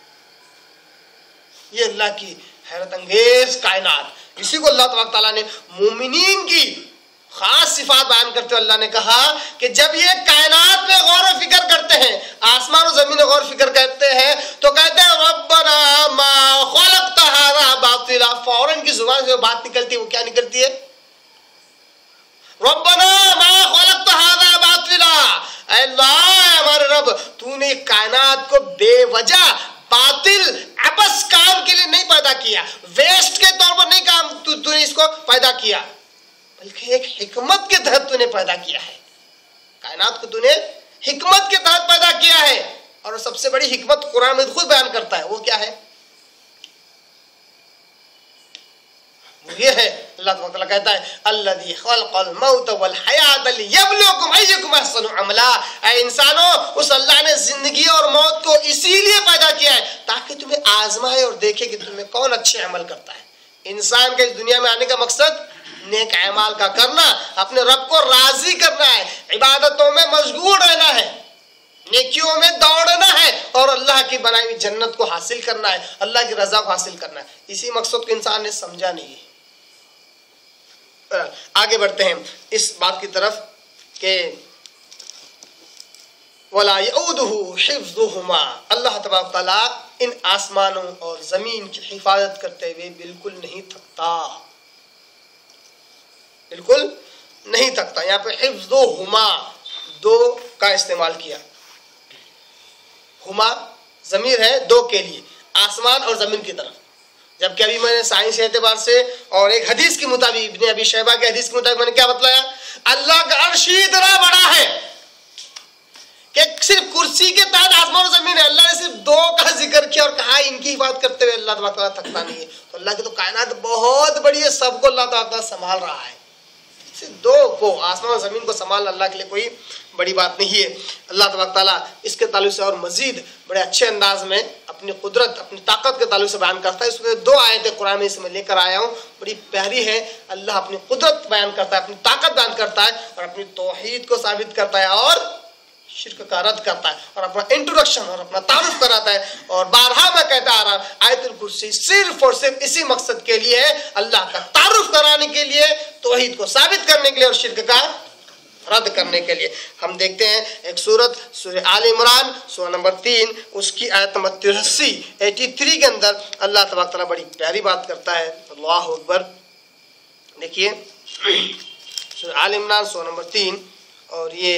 Speaker 1: ये अल्लाह की हैरत अंगेज कायनात, इसी को अल्लाह तबारक ताला ने मोमिनीन की खास सिफात बयान करते हुए अल्लाह ने कहा कि जब ये कायनात में गौर व फिक्र करते हैं, आसमान और जमीन में गौर फिक्र करते हैं, तो कहते हैं रब्बना मा खलक़्त हाज़ा बातिला। फौरन की जुबान से जो बात निकलती है वो क्या निकलती है? रब्बना मा खलक़्त हाज़ा बातिला। अल्लाह हमारे रब, तूने कायनात को बेवजह बातिल अबस काम के लिए नहीं पैदा किया, वेस्ट के तौर पर नहीं काम तूने इसको पैदा किया, बल्कि एक हिकमत के तहत तूने पैदा किया है। कायनात को तूने हिकमत के तहत पैदा किया है। और सबसे बड़ी हिकमत कुरान में खुद बयान करता है, वो क्या है? वो ये है, अल्लाह ताला कहता है अल्लज़ी खलक़ल मौत वल हयात लियब्लुवकुम अय्युकुम अहसनु अमला। ऐ इंसानों, उस अल्लाह ने जिंदगी और मौत को इसीलिए पैदा किया है ताकि तुम्हें आजमाए और देखे कि तुम्हें कौन अच्छे अमल करता है। इंसान के इस दुनिया में आने का मकसद नेक अमाल का करना, अपने रब को राजी करना है, इबादतों में मशगूल रहना है, नेकियों में दौड़ना है और अल्लाह की बनाई हुई जन्नत को हासिल करना है, अल्लाह की रजा को हासिल करना है। इसी मकसद को इंसान ने समझा नहीं है। आगे बढ़ते हैं इस बात की तरफ कि वला यऊदुहु हिफ्ज़ुहुमा, अल्लाह तबारक व तआला इन आसमानों और जमीन की हिफाजत करते हुए बिल्कुल नहीं थकता, बिल्कुल नहीं थकता। यहाँ पे हिफ्ज़ुहुमा दो का इस्तेमाल किया। हुमा जमीर है दो के लिए, आसमान और जमीन की तरफ। जबकि अभी मैंने साइंस के एतबार से और एक हदीस के मुताबिक, इब्ने अबी शैबा के हदीस के मुताबिक मैंने क्या बतलाया? अल्लाह का अर्श इतना बड़ा है कि सिर्फ कुर्सी के तहत आसमान और जमीन है। अल्लाह ने सिर्फ दो का जिक्र किया और कहा इनकी हिफाजत करते हुए अल्लाह तबारक व तआला थकता नहीं है। तो अल्लाह की तो कायनात बहुत बड़ी है, सबको अल्लाह तबारक व तआला संभाल रहा है। सिर्फ दो को, आसमान और जमीन को संभालना अल्लाह के लिए कोई बड़ी बात नहीं है। अल्लाह तबारक व तआला इसके ताल्लुक से और मजीद बड़े अच्छे अंदाज में अपनी कुदरत, अपनी ताकत के ताल्लुक से बयान करता है। इसमें दो आयतें कुरान में इसमें लेकर आया हूँ, बड़ी प्यारी है। अल्लाह अपनी कुदरत बयान करता है, अपनी ताकत बयान करता है और अपनी तौहीद को साबित करता है और शिर्क का रद्द करता है और अपना इंट्रोडक्शन और अपना तारुफ कराता है। और बारहा मैं कहता आ रहा हूँ, आयतुल कुर्सी सिर्फ और सिर्फ इसी मकसद के लिए है, अल्लाह का तारुफ कराने के लिए, तौहीद को साबित करने के लिए और शिर्क का रद्द करने के लिए। हम देखते हैं एक सूरत, सूरह आल इमरान, सूरह नंबर 3, उसकी आयत नंबर 83 के अंदर अल्लाह तबारक तआला बड़ी प्यारी बात करता है। अल्लाहु अकबर। देखिए सूरह आल इमरान सूरह नंबर 3 और ये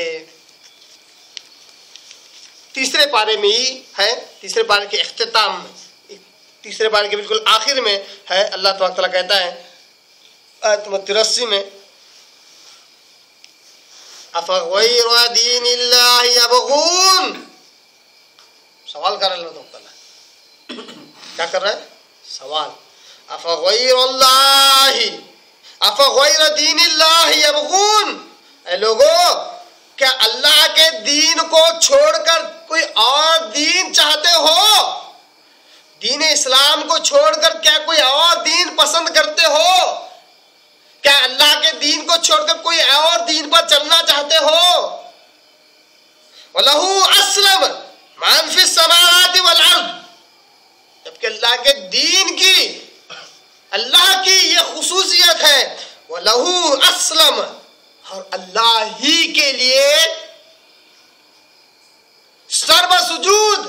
Speaker 1: तीसरे पारे में ही है, तीसरे पारे के इख्तिताम में, तीसरे पारे के बिल्कुल आखिर में है। अल्लाह तबारक तआला कहता है आयत नंबर 83 में, अफ़ग़ैर दीनिल्लाहि यबग़ून। सवाल कर रहा है, क्या कर रहा है? सवाल। अफ़ग़ैर दीनिल्लाहि यबग़ून। ऐ लोगों, क्या अल्लाह के दीन को छोड़कर कोई और दीन चाहते हो? दीन इस्लाम को छोड़कर क्या कोई और दीन पसंद करते हो? क्या अल्लाह के दीन को छोड़कर कोई और दीन पर चलना चाहते हो? वलहु अस्लम मान फिस समावाति वल अर्द। जबकि अल्लाह के दीन की, अल्लाह की ये खुसूसियत है, वलहु अस्लम, और अल्लाह ही के लिए सर्व सुजूद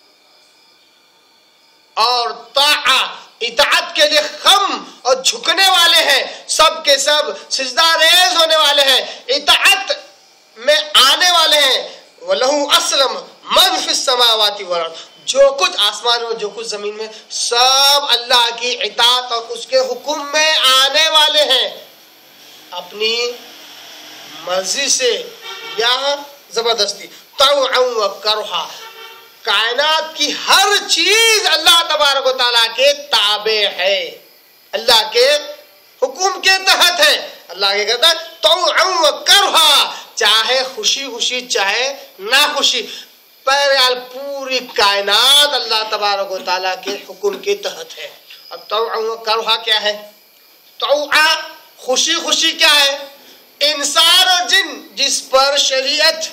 Speaker 1: और ताआ, इताअत के लिए खम और झुकने वाले हैं, सब के सब सिजदा रेज होने वाले हैं, इताअत में आने वाले हैं। वलहु अस्लम मन फिस समावाति वल अर्द। जो कुछ आसमान में, जो कुछ जमीन में, सब अल्लाह की इताअत और उसके हुक्म में आने वाले हैं, अपनी मर्जी से या जबरदस्ती। तौअन व करहा, कायनात की हर चीज अल्लाह तबारक व तआला के ताबे है, अल्लाह के हुक्म के तहत है। अल्लाह के कहता है तौअन व करहा, चाहे खुशी खुशी चाहे ना खुशी, पर पूरी कायनात अल्लाह तबारक व तआला के हुक्म के तहत है। अब तौअन व करहा क्या है? तौआ खुशी खुशी क्या है? इंसान और जिन जिस पर शरीयत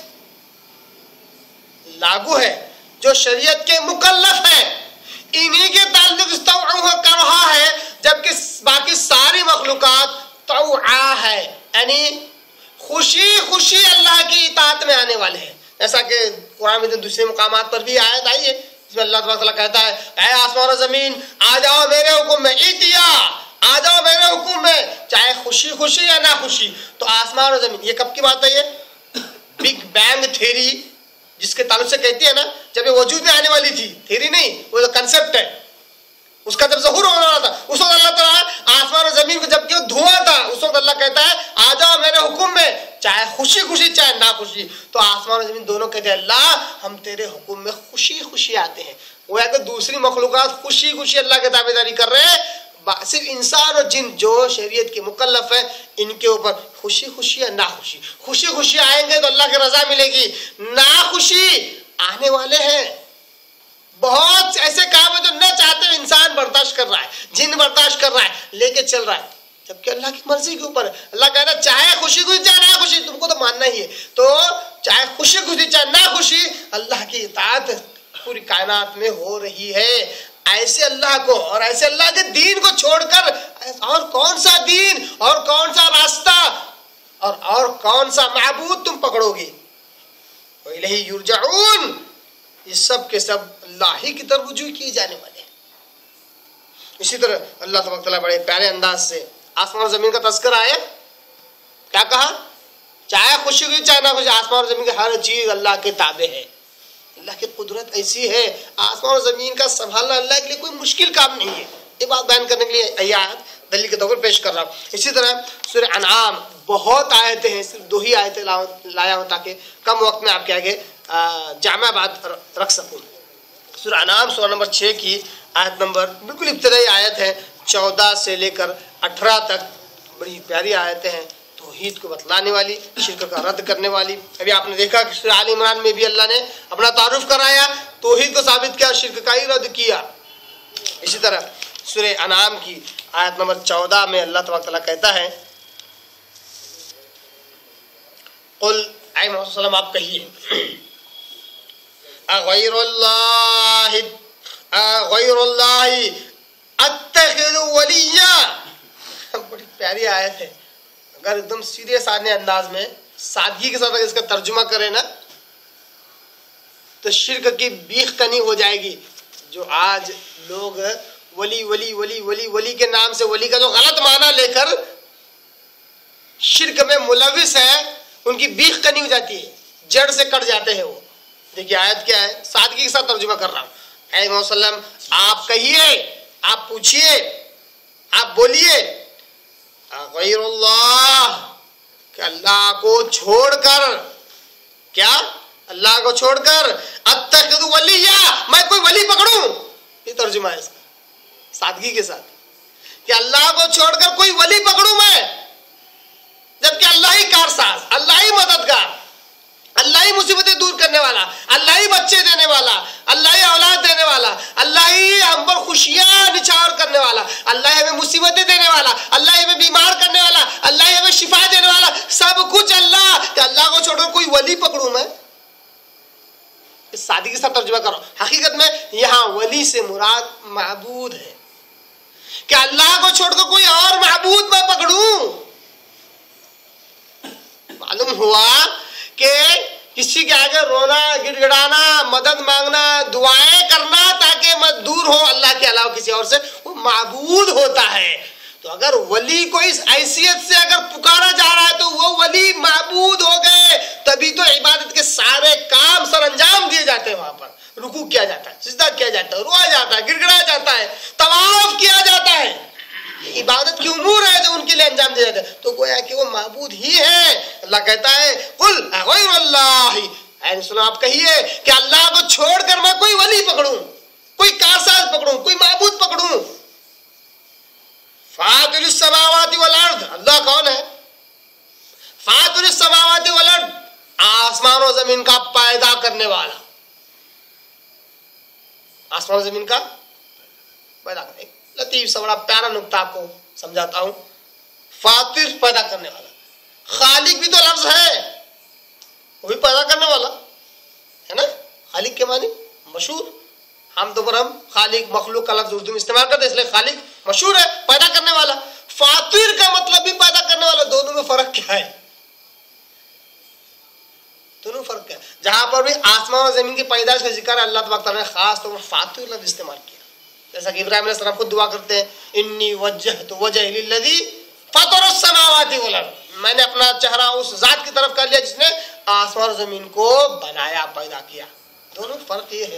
Speaker 1: लागू है, जो शरीयत के मुकल्लफ है, इन्हीं के ताल्लुक तौअ कर रहा है, जबकि बाकी सारी मखलूकात तौआ है, यानी खुशी खुशी अल्लाह की इताअत में आने वाले हैं। जैसा कि कुरान में दूसरे मुकामात पर भी आयत आई है जिसमें अल्लाह तबारक व तआला कहता है, ऐ आसमान और ज़मीन आ जाओ मेरे हुक्म में, इतिया आ जाओ मेरे हुक्म में, चाहे खुशी खुशी या ना खुशी। तो आसमान और ज़मीन, ये कब की बात है? ये बिग बैंग थ्योरी जिसके ताल्लुक से कहती है ना, जब ये वजूद में आने वाली थी, थ्योरी नहीं, वो जो कंसेप्ट है उसका जब ज़हूर होने वाला था, उस वक्त अल्लाह ताला आसमान और ज़मीन को जबकि धुआं था, उस वक्त अल्लाह कहता है आ जाओ मेरे हुक्म में, चाहे खुशी खुशी चाहे ना खुशी। तो आसमान और ज़मीन दोनों कहते हैं अल्लाह हम तेरे हुक्म में खुशी खुशी आते हैं। वो है कि दूसरी मखलूकात खुशी खुशी अल्लाह की ताबेदारी कर रहे हैं, सिर्फ इंसान और जिन जो शरीयत के मुकल्लफ है इनके ऊपर खुशी खुशी या ना खुशी। खुशी खुशी आएंगे तो अल्लाह की रजा मिलेगी, ना खुशी आने वाले हैं। बहुत ऐसे काम है जो न चाहते इंसान बर्दाश्त कर रहा है, जिन बर्दाश्त कर रहा है, लेके चल रहा है, जबकि अल्लाह की मर्जी के ऊपर है। अल्लाह कह रहा है चाहे खुशी खुशी चाहे ना खुशी, तुमको तो मानना ही है। तो चाहे खुशी खुशी चाहे ना खुशी अल्लाह की इताअत पूरी कायनात में हो रही है। ऐसे अल्लाह को और ऐसे अल्लाह के दीन को छोड़कर और कौन सा दीन और कौन सा रास्ता और कौन सा माबूद तुम पकड़ोगे? इलैहि युरजऊन, ये सब के सब अल्लाह ही की तरफ रुजू किए जाने वाले हैं। इसी तरह अल्लाह तबारक व तआला बड़े प्यारे अंदाज से आसमान और जमीन का तज़किरा आया, क्या कहा? चाहे खुशी हुई चाहे ना खुशी, आसमान और जमीन की हर चीज अल्लाह के ताबे है। अल्लाह की कुदरत ऐसी है, आसमान और जमीन का संभालना अल्लाह के लिए कोई मुश्किल काम नहीं है। ये बात बयान करने के लिए आयत दलील के तौर पर पेश कर रहा हूँ। इसी तरह सूरह अनआम, बहुत आयतें हैं, सिर्फ 2 ही आयतें लाया हूँ ताकि कम वक्त में आपके आगे जामा बात रख सकूँ। सूरह अनआम सूरह नंबर 6 की आयत नंबर बिल्कुल इब्तिदाई आयत है, 14 से लेकर 18 तक बड़ी प्यारी आयतें हैं, तौहीद को बतलाने वाली, शिर्क का रद्द करने वाली। अभी आपने देखा कि सूरह आल इमरान में भी अल्लाह ने अपना तारुफ कराया, तौहीद को साबित किया, शिर्क का ही रद्द किया। इसी तरह सूरह अनआम की आयत नंबर 14 में अल्लाह तबारक व तआला कहता है, कुल ऐ मोहम्मद सल्लल्लाहु अलैहि वसल्लम आप कहिए, गैरुल्लाहि अत्तखिज़ु वलिय्या। बड़ी प्यारी आयत है। अगर एकदम सीधे साधे अंदाज में सादगी के साथ अगर इसका तर्जुमा करें ना तो शिर्क की बीख कनी हो जाएगी। जो आज लोग वली वली वली वली वली के नाम से वली का जो गलत माना लेकर शिर्क में मुलविस है, उनकी बीख कनी हो जाती है, जड़ से कट जाते हैं वो। देखिए आयत क्या है, सादगी के साथ तर्जुमा कर रहा हूँ। ऐ मोहम्मद सल्लल्लाहु अलैहि वसल्लम आप कहिए, आप पूछिए, आप बोलिए, गैरुल्लाह, कि अल्लाह को छोड़कर, क्या अल्लाह को छोड़कर, अत्तखिज़ु वलिय्या, मैं कोई वली पकड़ूं। ये तर्जुमा है इसका सादगी के साथ, कि अल्लाह को छोड़कर कोई वली पकड़ूं मैं, जबकि अल्लाह ही कारसाज, अल्लाह ही मददगार, अल्लाह ही मुसीबतें दूर करने वाला, अल्लाह ही बच्चे देने वाला, अल्लाह ही औलाद देने वाला, अल्लाह ही हम पर खुशियां निछावर करने वाला, अल्लाह ही हमें मुसीबतें देने वाला, अल्लाह ही हमें बीमार करने वाला, अल्लाह ही हमें शिफा देने वाला, सब कुछ अल्लाह। कि अल्लाह को छोड़कर कोई वली पकड़ूं मैं? इस सादगी के साथ तर्जुमा करो। हकीकत में यहाँ वली से मुराद माबूद है, कि अल्लाह को छोड़कर कोई और माबूद मैं पकड़ूं। मालूम हुआ कि किसी के आगे रोना, गिड़गिड़ाना, मदद मांगना, दुआएं करना ताकि मत दूर हो अल्लाह के अलावा किसी और से, वो माबूद होता है। तो अगर वली को इस हैसियत से अगर पुकारा जा रहा है तो वो वली माबूद हो गए, तभी तो इबादत के सारे काम सर अंजाम दिए जाते हैं। वहां पर रुकू किया जाता है, सिजदा किया जाता है, रोया जाता है, गिड़गिड़ाया जाता है, तवाफ किया जाता है। इबादत की उमूर है जो उनके लिए अंजाम दिया जाता है, तो गोया कि वो माबूद ही है। अल्लाह कहता है कुल गैरुल्लाहि, आप कहिए कि अल्लाह को छोड़कर मैं कोई वली पकड़ूं, कोई कारसाज पकड़ूं, कोई माबूद पकड़ूं। फातिरुस समावाति वल अर्द, अल्लाह कौन है? फातिरुस समावाति वल अर्द, आसमान और जमीन का पैदा करने वाला, आसमान और जमीन का पैदा करने। लतीफ सा बड़ा प्यारा नुक्ता आपको समझाता हूं। फातिर पैदा करने वाला, खालिक भी तो लफ्ज है, वो भी पैदा करने वाला है ना। खालिक के मानी मशहूर, हम तो पर हम खालिक मखलूक का लफ्ज उर्दू में इस्तेमाल करते हैं, इसलिए खालिक मशहूर है, पैदा करने वाला। फातिर का मतलब भी पैदा करने वाला, दोनों में फर्क क्या है? दोनों फर्क क्या है? जहां पर भी आसमान और जमीन की पैदाइश का जिक्र है, अल्लाह तबारक तआला ने खास तौर पर फातिर लफ्ज़ इस्तेमाल किया। जैसा कि इब्राहिम अलैहिस्सलाम खुद दुआ करते हैं, इन्नी वज्जहतु वजही लिल्लज़ी फतरस समावाति वल अर्द, मैंने अपना चेहरा उस जात की तरफ कर लिया जिसने आसमान और जमीन को बनाया, पैदा किया। दोनों में फर्क ये है,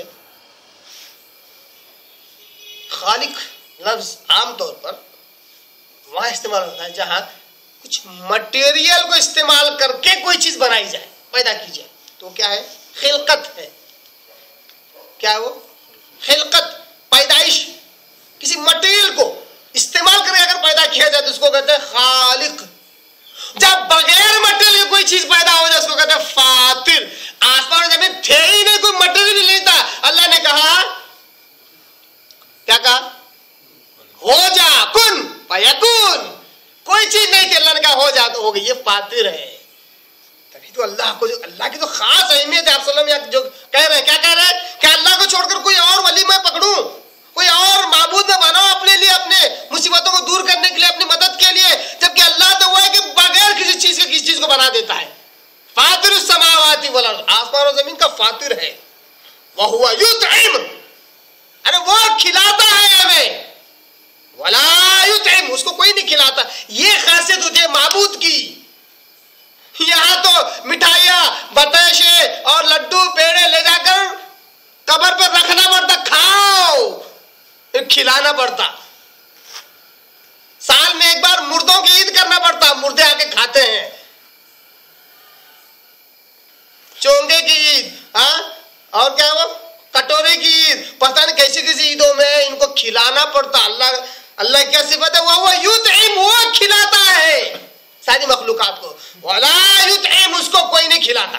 Speaker 1: खालिक लफ्ज आमतौर पर वहां इस्तेमाल होता है जहां कुछ मटेरियल को इस्तेमाल करके कोई चीज बनाई जाए, पैदा की जाए, तो क्या है? खिलकत है। क्या है वो? खिलकत, पैदाइश। किसी मटेरियल को इस्तेमाल करके अगर पैदा किया जाए तो उसको कहते हैं खालिक। जब बगैर मटेरियल कोई चीज पैदा हो जाए उसको कहते हैं फातिर। आसमान और जमीन थे ही नहीं, कोई मटेरियल नहीं था, अल्लाह ने कहा, क्या कहा? हो जा, कुन फयकुन। कोई चीज नहीं थी, अल्लाह ने कहा हो जा तो हो गई। ये फातिर है। तभी तो अल्लाह को, जो अल्लाह की तो खास अहमियत है। आप सल्लल्लाहु जो कह रहे हैं, क्या कह रहे हैं? कि अल्लाह को छोड़कर कोई और वली मैं पकड़ूं, कोई और माबूद में बनाओ अपने लिए, अपने मुसीबतों को दूर करने के लिए, अपनी मदद के लिए, जबकि अल्लाह तो वो है कि बगैर किसी चीज के किसी चीज को बना देता है। फातिरुस समावाति वल अर्द, आसमान और जमीन का फातिर है। व हुवा युतइम, अरे वो खिलाता है हमें। वला युतइम, उसको कोई नहीं खिलाता। ये खासियत होती है माबूद की। यहां तो मिठाइयां, बताशे और लड्डू पेड़े ले जाकर कब्र पर रखना पड़ता, खाओ, फिर खिलाना पड़ता। साल में एक बार मुर्दों की ईद करना पड़ता, मुर्दे आके खाते हैं। चोंगे की ईद, हाँ, और क्या वो कटोरे की ईद, पता नहीं कैसी कैसी ईदों में इनको खिलाना पड़ता। अल्लाह क्या सिफत है? वो युतइम, वो खिलाता है सारी मखलूकात को। वला युतइम, उसको कोई नहीं खिलाता,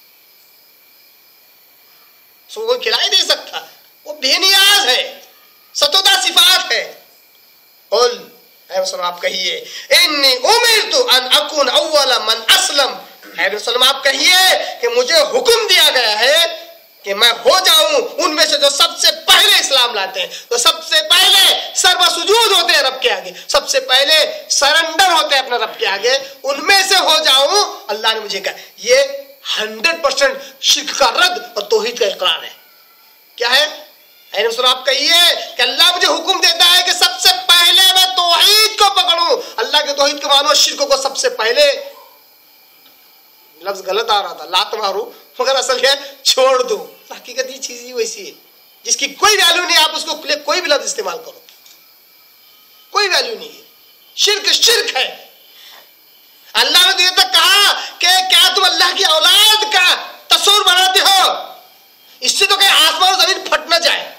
Speaker 1: उसको कोई खिला ही नहीं सकता, वो बेनियाज है, सतोदा सिफात है। आप कहिए इन्नी उमिरतु अन अकुन अव्वल मन अस्लम, आप कहिए कि मुझे हुक्म दिया गया है कि मैं हो जाऊं उनमें से जो सबसे पहले इस्लाम लाते हैं, तो सबसे पहले सर्वसुजूद होते हैं रब के आगे, सबसे पहले सरेंडर होते हैं अपने रब के आगे, उनमें से हो जाऊं। अल्लाह ने मुझे कहा, ये 100% शिर्क का रद्द और तौहीद का इकरार है। क्या है? आप कहिए कि अल्लाह मुझे हुक्म देता है कि सबसे पहले मैं तौहीद को पकड़ूं। अल्लाह के तौहीद को मानो, शिर्क को सबसे पहले, लफ्ज गलत आ रहा था, लात मारू, मगर असल है छोड़ दो। हकीकत ये चीज ही वैसी है जिसकी कोई वैल्यू नहीं, आप उसको कोई भी लफ्ज इस्तेमाल करो, कोई वैल्यू नहीं है। शिर्क शिर्क है। अल्लाह ने तक कहा कि क्या तुम अल्लाह की औलाद का तस्वीर बनाते हो? इससे तो कहीं आसमान और जमीन फट न जाए,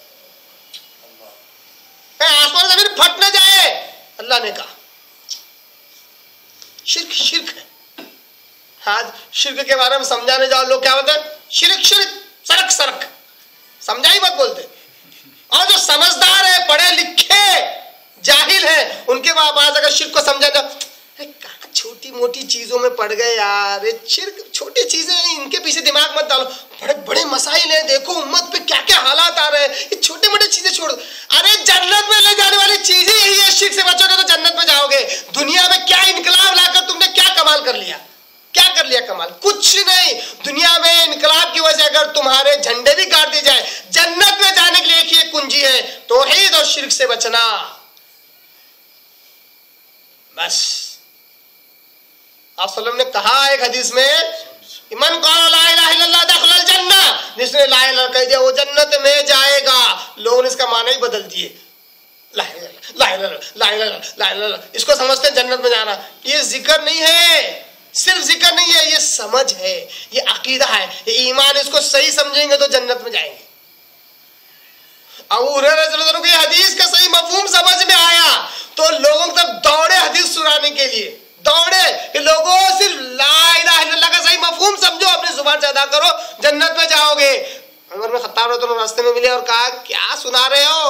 Speaker 1: कहीं आसमान और जमीन फट न जाए। अल्लाह ने कहा शिर्क शिर्क है। आज शिर्क के बारे में समझाने जाओ, लोग क्या बोलते हैं? शिर्क शिर्क, सरक सरक, समझा ही मत बोलते। और जो समझदार है, पढ़े लिखे जाहिल है, उनके पास अगर शिर्क को समझा जाओ, छोटी मोटी चीजों में पड़ गए यार, शिर्क छोटी चीजें हैं, इनके पीछे दिमाग मत डालो। बड़े बड़े मसाइल हैं, देखो उम्मत पे क्या क्या हालात आ रहे हैं, ये छोटे मोटे चीजें छोड़ दो। अरे जन्नत में ले जाने वाली चीजें यही है, शिर्क से बचोगे तो जन्नत में जाओगे। दुनिया में क्या इनकलाब लाकर तुमने क्या कमाल कर लिया? क्या कर लिया कमाल? कुछ नहीं। दुनिया में इनकलाब की वजह से अगर तुम्हारे झंडे भी काट दिए जाए, जन्नत में जाने के लिए एक ही कुंजी है, तौहीद और शिर्क से बचना। बस आप सल्लल्लाहु अलैहि वसल्लम ने कहा एक हदीस में, मन क़ाला ला इलाहा इल्लल्लाह दखलल जन्नह, जिसने ला इलाहा कह दिया वो जन्नत में जाएगा। लोगों ने इसका माना ही बदल दिए, ला इलाहा, इसको समझते हैं जन्नत में जाना। ये जिक्र नहीं है, सिर्फ जिक्र नहीं है, ये समझ है, ये अकीदा है, ये ईमान। इसको सही समझेंगे तो जन्नत में जाएंगे। अबू हुरैरा रज़ियल्लाहु अन्हु की हदीस का सही मफहूम समझ में आया तो लोगों की तरफ दौड़े हदीस सुनाने के लिए, दौड़े कि लोगों सिर्फ ला इलाहा इल्लल्लाह का सही मफहूम समझो, अपनी जुबान से अदा करो, जन्नत में जाओगे। उमर बिन खत्ताब रज़ियल्लाहु अन्हु रास्ते में मिले और कहा, क्या सुना रहे हो,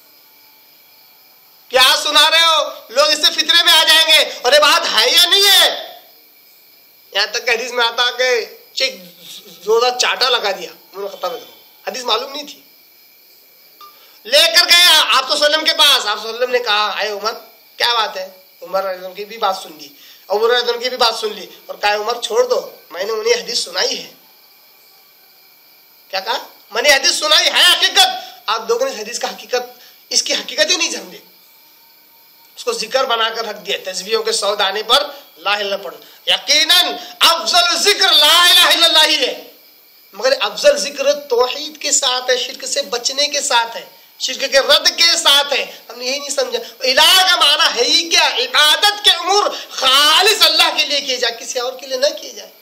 Speaker 1: क्या सुना रहे हो? लोग इससे फितरे में आ जाएंगे, और ये बात है या नहीं है? यहां तक हदीस में आता कि चेक जोरदार चाटा लगा दिया। उमर खत्ताब, हदीस मालूम नहीं थी, लेकर गए आप तो सल्लम के पास। आप सल्लम ने कहा, आए उमर क्या बात है? उमर रज़ियल्लाहु अन्हु की भी बात सुन ली, अबू हुरैरा रज़ियल्लाहु अन्हु की भी बात सुन ली और कहा उमर छोड़ दो, मैंने उन्हें हदीस सुनाई है। क्या कहा? मैंने हदीस सुनाई है हकीकत। आप लोगों ने इस हदीस का हकीकत, इसकी हकीकत ही नहीं समझे, उसको जिक्र बनाकर रख दिया। तस्बीहों के 100 दाने पर ला इलाहा इल्लल्लाह पढ़ो। यकीनन अफजल जिक्र ला इलाहा इल्लल्लाह ही है, मगर अफजल जिक्र तौहीद के साथ है, शिर्क से बचने के साथ है, शिर्क के रद्द के साथ है। हमने यही नहीं समझा। इलाह का माना है ही क्या? इबादत के उमूर खालिस अल्लाह के लिए किए जाए, किसी और के लिए ना किए जाए।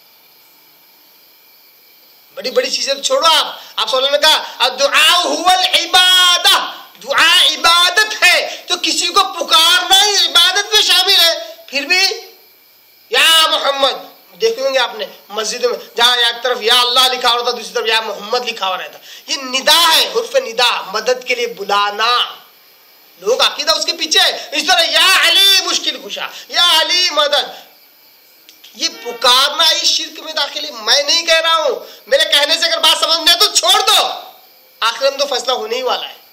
Speaker 1: बड़ी बड़ी चीजें छोड़ो। आप सल्लल्लाहु अलैहि वसल्लम ने कहा दुआ हुवल इबादा, दुआ इबादत है, तो किसी को पुकारना ही इबादत में शामिल है। फिर भी या मोहम्मद, देखेंगे आपने मस्जिद में जहां एक तरफ या अल्लाह लिखा हुआ था, दूसरी तरफ या मोहम्मद लिखा हुआ रहता, ये निदा है, हुर्फ निदा, मदद के लिए बुलाना। लोग अकीदा उसके पीछे है। इस तरह या अली मुश्किल कुशा, या अली मदद, ये पुकारना इस शिर्क में दाखिल है। मैं नहीं कह रहा हूं, मेरे कहने से अगर बात समझ में तो छोड़ दो, आखिर में तो फैसला होने ही वाला है।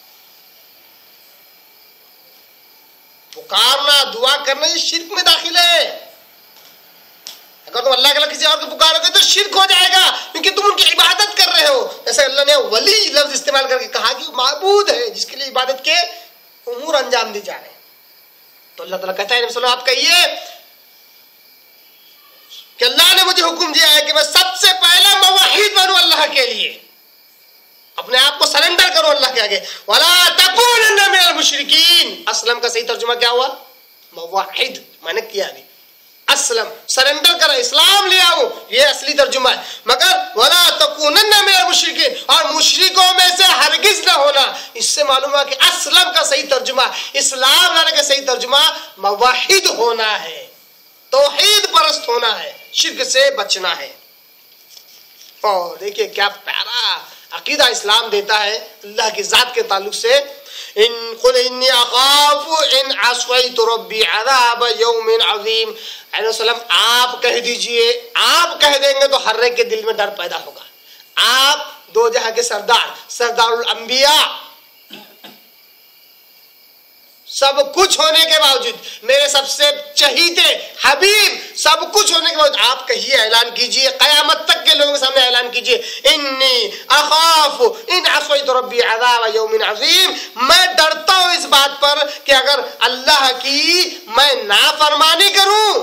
Speaker 1: पुकारना, दुआ करना ये शिर्क में दाखिल है। अगर तुम अल्लाह के अलावा किसी और को पुकारोगे तो शिर्क हो जाएगा, क्योंकि तुम उनकी इबादत कर रहे हो। जैसे अल्लाह ने वली लफ्ज इस्तेमाल करके कहा कि माबूद है जिसके लिए इबादत के उमूर अंजाम दी जा रहे हैं। तो अल्लाह ताला कहता है आप कहिए कि अल्लाह ने मुझे हुक्म दिया है कि मैं सबसे पहले मुवहिद बनूं अल्लाह के लिए, अपने आप को सरेंडर करो अल्लाह के आगे। वला तकूनन्ना मिनल मुशरिकीन, अस्लम का सही तर्जुमा क्या हुआ? मुवहिद, मैंने किया अभी असलम, सरेंडर करा, इस्लाम ले आओ, ये असली तर्जुमा है। मगर वला तकूनन्ना मिनल मुशरिकीन, और मुशरिकों में से हरगिज न होना। इससे मालूम हुआ कि असलम का सही तर्जुमा, इस्लाम लाने का सही तर्जुमा मुवहिद होना है, तौहीद परस्त होना है, शिर्क से बचना है। और देखिए क्या प्यारा अकीदा इस्लाम देता है अल्लाह की जात के ताल्लुक से। इन कुल इन्नी अखाफु इन अस्वैतु रब्बी अज़ाब यौमिन अज़ीम, आप कह दीजिए, आप कह देंगे तो हर एक के दिल में डर पैदा होगा। आप दो जहां के सरदार, सरदारुल अंबिया, सब कुछ होने के बावजूद, मेरे सबसे चहीते हबीब, सब कुछ होने के बावजूद आप कहिए, ऐलान कीजिए, कयामत तक के लोगों के सामने ऐलान कीजिए, इन्नी अखाफु इन अस्वैतु रब्बी अज़ाब यौमिन अज़ीम, मैं डरता हूं इस बात पर कि अगर अल्लाह की मैं नाफरमानी करूं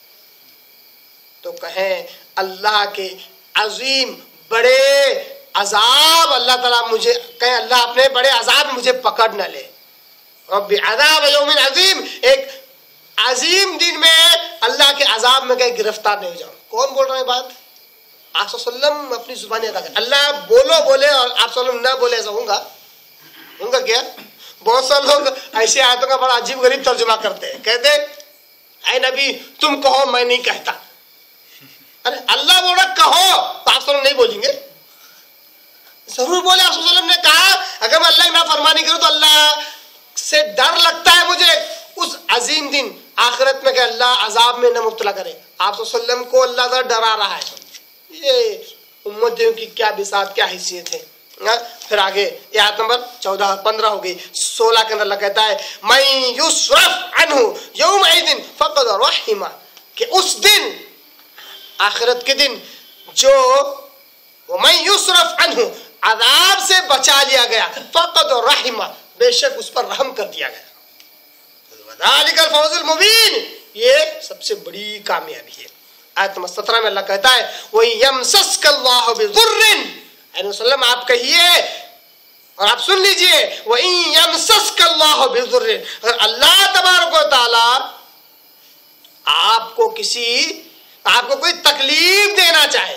Speaker 1: तो कहें अल्लाह के अजीम बड़े अजाब, अल्लाह ताला मुझे कहें, अल्लाह अपने बड़े अजाब में मुझे पकड़ न ले। रब्बी अज़ाब यौमिन अज़ीम, एक अजीम दिन में अल्लाह के अजाब में कहीं गिरफ्तार नहीं हो जाऊं। कौन बोल रहा है बात? आप सल्लम अपनी जुबानी अदा कर। अल्लाह बोलो बोले और आप सल्लम ना बोले, ऐसा होगा? होगा क्या? बहुत सारे लोग ऐसे आयतों का बड़ा अजीब गरीब तर्जुमा करते हैं, कहते ऐ नबी तुम कहो मैं नहीं कहता। अरे अल्लाह बोल रहा कहो, तो आप सल्लम नहीं बोलेंगे? जरूर बोले। आप सल्लम ने कहा अगर मैं अल्लाह की नाफरमानी करूं तो अल्लाह से डर लगता है मुझे उस अजीम दिन आखिरत में कि अल्लाह अजाब में न मुब्तला करे। आप सल्लम को अल्लाह ताला डरा रहा है। ये उम्मतियों की क्या बिसात, क्या हैसियत है। फिर आगे आयत नंबर 14-15 हो गई। 16 के अंदर अल्लाह कहता है मैं युसरफ अन्हु यौमइदिन फक़द रहिमा, कि उस दिन आखिरत के दिन जो मैं युसरफ अन्हु अजाब से बचा लिया गया, फक़द रहिमा बेशक उस पर रहम कर दिया गया। ज़ालिकल फौज़ुल मुबीन, ये सबसे बड़ी कामयाबी है। आयत नंबर 17 में अल्लाह कहता है वही यमसस्कल्लाहु बिज़ुर्रिन, सल्लम आप कहिए और आप सुन लीजिए, वही यमसस्कल्लाहु बिज़ुर्रिन, अगर अल्लाह तबारक व तआला आपको कोई तकलीफ देना चाहे,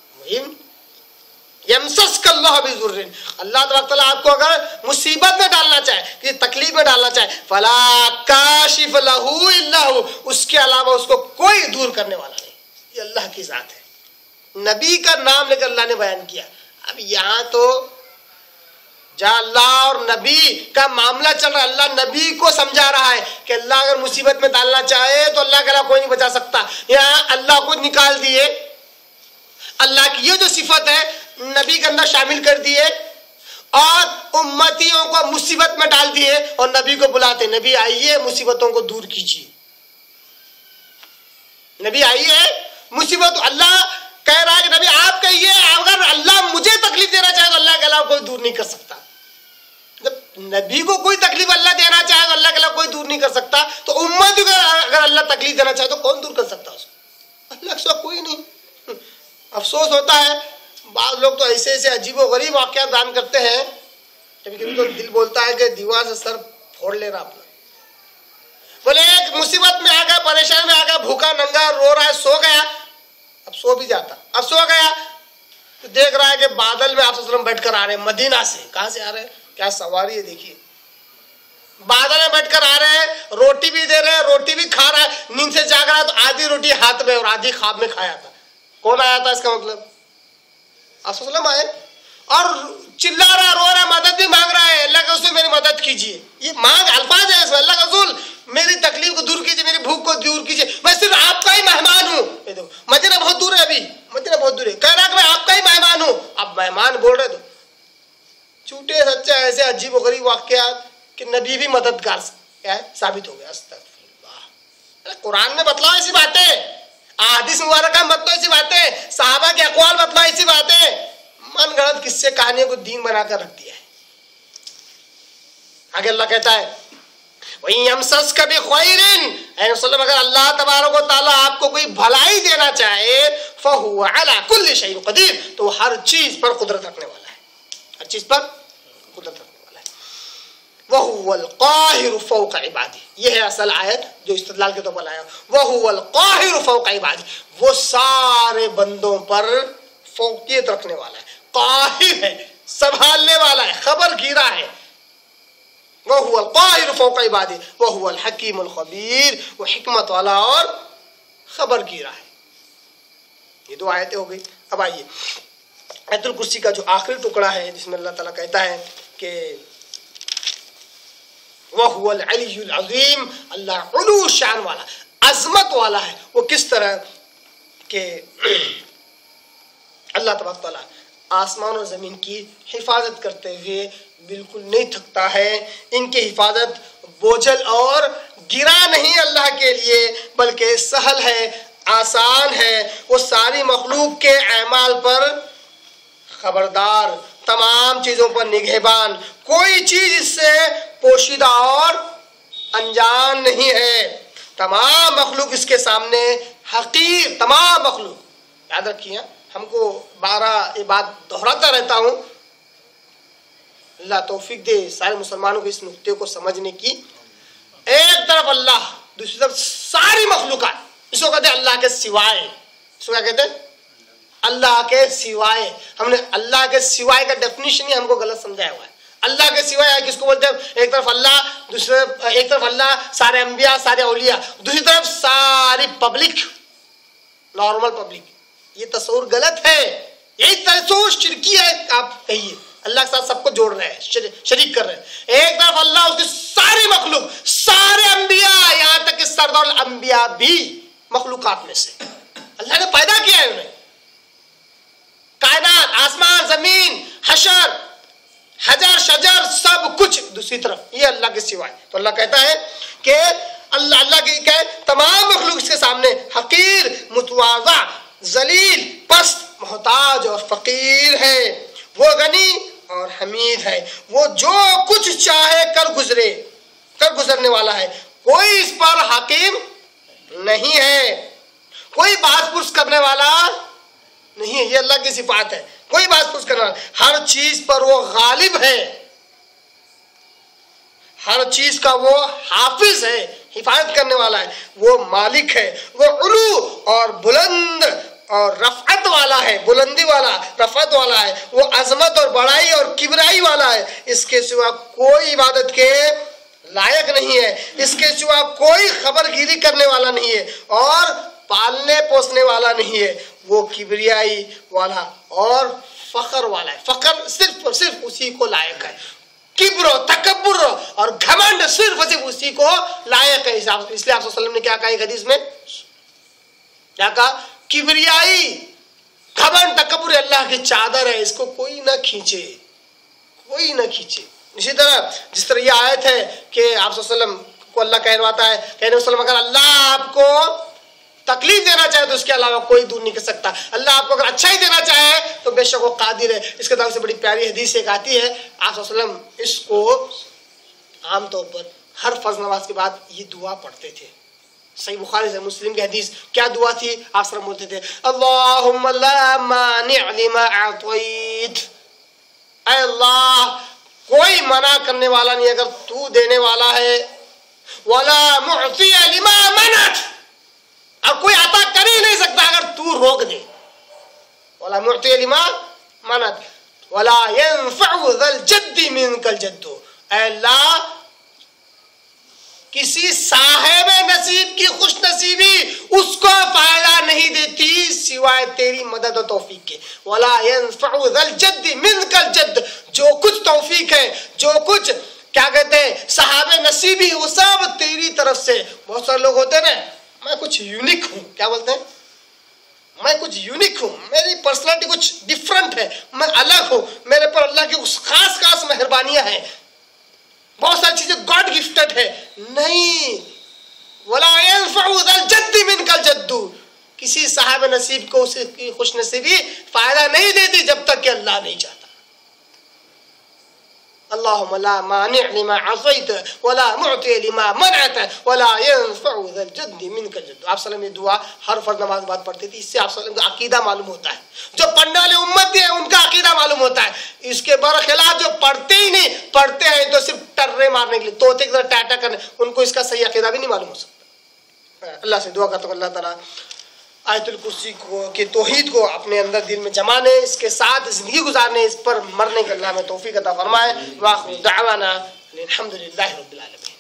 Speaker 1: यमसस्कल्लाहु बिज़ुर्रिन, अल्लाह तबारक व तआला आपको अगर मुसीबत में डालना चाहे, किसी तकलीफ में डालना चाहे, फला काशिफ लहू इल्ला हु, उसके अलावा उसको कोई दूर करने वाला नहीं। ये अल्लाह की जात है। नबी का नाम लेकर अल्लाह ने बयान किया। अब यहाँ तो जहाँ अल्लाह और नबी का मामला चल रहा है, अल्लाह नबी को समझा रहा है कि अल्लाह अगर मुसीबत में डालना चाहे तो अल्लाह के अलावा कोई नहीं बचा सकता। यहाँ अल्लाह को निकाल दिए, अल्लाह की ये जो सिफत है नबी के अंदर शामिल कर दिए और उम्मतियों को मुसीबत में डाल दिए और नबी को बुलाते, नबी आइए मुसीबतों को दूर कीजिए। नबी आई है मुसीबत, अल्लाह कह रहा है कि नबी आप कहिए अगर अल्लाह मुझे तकलीफ देना चाहे तो अल्लाह के अलावा कोई दूर नहीं कर सकता। जब नबी को कोई तकलीफ अल्लाह देना चाहे तो अल्लाह के अलावा कोई दूर नहीं कर सकता, तो उम्मत को अगर अल्लाह तकलीफ देना चाहे तो कौन दूर कर सकता उसको? अल्लाह के सिवा कोई नहीं। अफसोस होता है बाद लोग तो ऐसे ऐसे अजीबो गरीब वाक़यात बयान करते हैं, कभी कभी तो दिल बोलता है कि दीवार से सर फोड़ ले रहा अपना। बोले एक मुसीबत में आ गया, परेशान में आ गया, भूखा नंगा रो रहा है, सो गया, अब सो भी जाता, अब सो गया तो देख रहा है कि बादल में आप सल्लम बैठकर आ रहे हैं मदीना से। कहां से आ रहे हैं? क्या सवारी है देखिए, बादल में बैठकर आ रहे हैं, रोटी भी दे रहे हैं, रोटी भी खा रहा है, नींद से जाग रहा है तो आधी रोटी हाथ में और आधी ख्वाब में खाया था। कौन आया था? इसका मतलब आप सल्लम आए और चिल्ला रहा, रो रहा, मदद भी मांग रहा है, अल्लाह के रसूल मेरी मदद कीजिए। ये मांग अल्फाज है इसमें, अल्लाह के रसूल मेरी तकलीफ को दूर कीजिए, मेरी भूख को दूर कीजिए, मैं सिर्फ आपका ही मेहमान हूँ। मदीना बहुत दूर है, अभी मदीना बहुत दूर है, कह रहा कि मैं आपका ही मेहमान हूँ। आप मेहमान बोल रहे तो झूठे सच्चे ऐसे अजीब गरीब वाक़यात कि नबी भी मददगार साबित हो गया। अस्तगफिरुल्लाह, कुरान में बतलाओ ऐसी बातें, हदीस मुबारक में बतलाओ ऐसी बातें, सहाबा के अक़वाल बतलाओ ऐसी बातें। मनगढ़ंत किस्से कहानियों को दीन बनाकर रख दिया है। आगे अल्लाह कहता है वही हमसस कभी ख़ैरिन, अगर अल्लाह तबारक व तआला आपको कोई भलाई देना चाहे फहुवा अला कुल्लि शैइन क़दीर, तो हर चीज पर कुदरत रखने वाला है, हर चीज पर कुदरत रखने वाला है। वहुवल क़ाहिरु फ़ौक़ इबादी, ये है असल आयत जो इस्तिदलाल के तौर पर आया। वहुवल क़ाहिरु फ़ौक़ इबादी, वो सारे बंदों पर फौकियत रखने वाला है, काहिर है, संभालने वाला है, खबर गिरा है। वहुवल क़ाहिर फ़ौक़ इबादी वहुवल हकीमुल ख़बीर, वो हिकमत वाला और खबर गिरा है। ये दो आयतें हो गई। अब आइए आयतुल कुर्सी का जो आखिरी टुकड़ा है जिसमें अल्लाह ताला कहता है कि वहुवल अलियुल अज़ीम, अल्लाह उलू शान वाला, अज़मत वाला है। वो किस तरह के अल्लाह तबारक व तआला आसमान और ज़मीन की हिफाजत करते हुए बिल्कुल नहीं थकता है। इनकी हिफाजत बोझल और गिरा नहीं अल्लाह के लिए, बल्कि सहल है, आसान है। वो सारी मखलूक के अमाल पर खबरदार, तमाम चीज़ों पर निगहबान, कोई चीज़ इससे पोशीदा और अनजान नहीं है। तमाम मखलूक इसके सामने हकीर, तमाम मखलूक। याद रखिए, हमको 12 ये बात दोहराता रहता हूँ, अल्लाह तौफीक दे सारे मुसलमानों को इस नुक्ते को समझने की। एक तरफ अल्लाह, दूसरी तरफ सारी मखलूकात, इसको कहते हैं अल्लाह के सिवाय। इसको क्या कहते हैं? अल्लाह के सिवाय। हमने अल्लाह के सिवाय का डेफिनेशन ही हमको गलत समझाया हुआ है। अल्लाह के सिवाय किसको बोलते हैं? एक तरफ अल्लाह, दूसरे एक तरफ अल्लाह, सारे अंबिया, सारे औलिया, दूसरी तरफ सारी पब्लिक, नॉर्मल पब्लिक। ये तस्वीर गलत है, यही तस्वीर शिरकी है। आप कहिए अल्लाह के साथ सबको जोड़ रहे हैं, शरीक कर रहे हैं। एक तरफ अल्लाह, उसकी सारी मखलूक, सारे अंबिया, यहाँ तक कि सरदार अंबिया भी मखलूकात में से अल्लाह ने पैदा किया है उन्हें। कायनात, आसमान, जमीन, हशर, हजर, शजर, सब कुछ दूसरी तरफ, ये अल्लाह के सिवाय। तो अल्लाह कहता है कि अल्लाह की क्या है? तमाम मखलूक इसके सामने हकीर, मुतवाज़ा, जलील, पस्त, मोहताज और फकीर है। वो गनी और हमीद है, वो जो कुछ चाहे कर गुजरने वाला है। कोई इस पर हाकिम नहीं है, कोई बात पुरुष करने वाला नहीं है। ये अल्लाह की सिफात है, कोई बात पुरुष करने वाला, हर चीज पर वो गालिब है, हर चीज का वो हाफिज है, हिफाजत करने वाला है, वो मालिक है, वो उलू और बुलंद और रफ़अत वाला है, बुलंदी वाला, रफ़अत वाला है, वो अज़मत और बड़ाई और किबराई वाला है। इसके सिवा कोई इबादत के लायक नहीं है, इसके सिवा कोई खबरगिरी करने वाला नहीं है और पालने पोसने वाला नहीं है। वो किबरियाई वाला और फ़ख्र वाला है। फ़ख्र सिर्फ और सिर्फ उसी को लायक है, किब्र, तकब्बुर और घमंड सिर्फ और सिर्फ उसी को लायक है। इसलिए आप सल्लल्लाहु अलैहि वसल्लम ने क्या कहा एक हदीस में? क्या कहा? किबरियाई, घमंड, तकब्बुर अल्लाह की चादर है, इसको कोई ना खींचे, कोई ना खींचे। इसी तरह जिस तरह यह आयत है कि आप सल्लल्लाहु अलैहि वसल्लम को अल्लाह कहवाता है, कहने वसल्लम अगर अल्लाह आपको तकलीफ देना चाहे तो उसके अलावा कोई दूर नहीं कर सकता। अल्लाह आपको अगर अच्छा ही देना चाहे तो बेशक वो कादिर है। इसके तरफ से बड़ी प्यारी हदीस एक आती है, आप वसल्लम इसको आमतौर पर हर फर्ज नमाज के बाद ये दुआ पढ़ते थे। सही बुखारी से मुस्लिम की हदीस, क्या दुआ थी? आप सब बोलते थे अल्लाहुम्मा ला मानि लिमा अतैत, ऐ अल्लाह कोई मना करने वाला नहीं अगर तू देने वाला है, वला मुअती लिमा मनत, अब कोई अता कर ही नहीं सकता अगर तू रोक दे, वला मुअती लिमा मनत वला यनफउ ज़ल जद्दी मिनकल जद्दु, ऐ अल्लाह किसी साहिब नसीब की खुश नसीबी उसको फायदा नहीं देती सिवाय तेरी मदद और तौफीक के। वला यनफउ ज़ल जद्दी मिनकल जद्द, जो कुछ तौफीक है, जो कुछ क्या कहते हैं साहिब नसीबी, वो सब तेरी तरफ से। बहुत सारे लोग होते हैं ना, मैं कुछ यूनिक हूं, क्या बोलते हैं, मैं कुछ यूनिक हूं, मेरी पर्सनालिटी कुछ डिफरेंट है, मैं अलग हूं, मेरे पर अल्लाह की कुछ खास खास मेहरबानियां हैं, बहुत सारी चीजें गॉड गिफ्टेड है। नहीं, वला यनफउ ज़ल जद्दी मिनकल जद्दू, किसी साहिब नसीब को उसकी खुश नसीबी फायदा नहीं देती जब तक कि अल्लाह नहीं चाहता। अल्लाहुम्मा ला मानि लिमा अतैत वला मुअती लिमा मनअत वला यनफउ ज़ल जद्दी मिनकल जद्दू। आप सल्लम ये दुआ हर फर्ज नमाज के बाद पढ़ते थे। इससे आप सल्लम का अकीदा मालूम होता है, जो पढ़ने वाले उम्मत है उनका अकीदा मालूम होता है। इसके बरखिलाफ जो पढ़ते ही नहीं, पढ़ते हैं तो सिर्फ टर्रे मारने के लिए, तोते की तरह टाटा करने, उनको इसका सही अकीदा भी नहीं मालूम हो सकता। अल्लाह से दुआ करता हूं अल्लाह ताला आयतुल कुर्सी को के तौहीद को अपने अंदर दिल में जमाने, इसके साथ जिंदगी गुजारने, इस पर मरने के अल्लाह में तौफीक अता फरमाए। वाखिर दावाना अल्हम्दुलिल्लाहि रब्बिल आलमीन।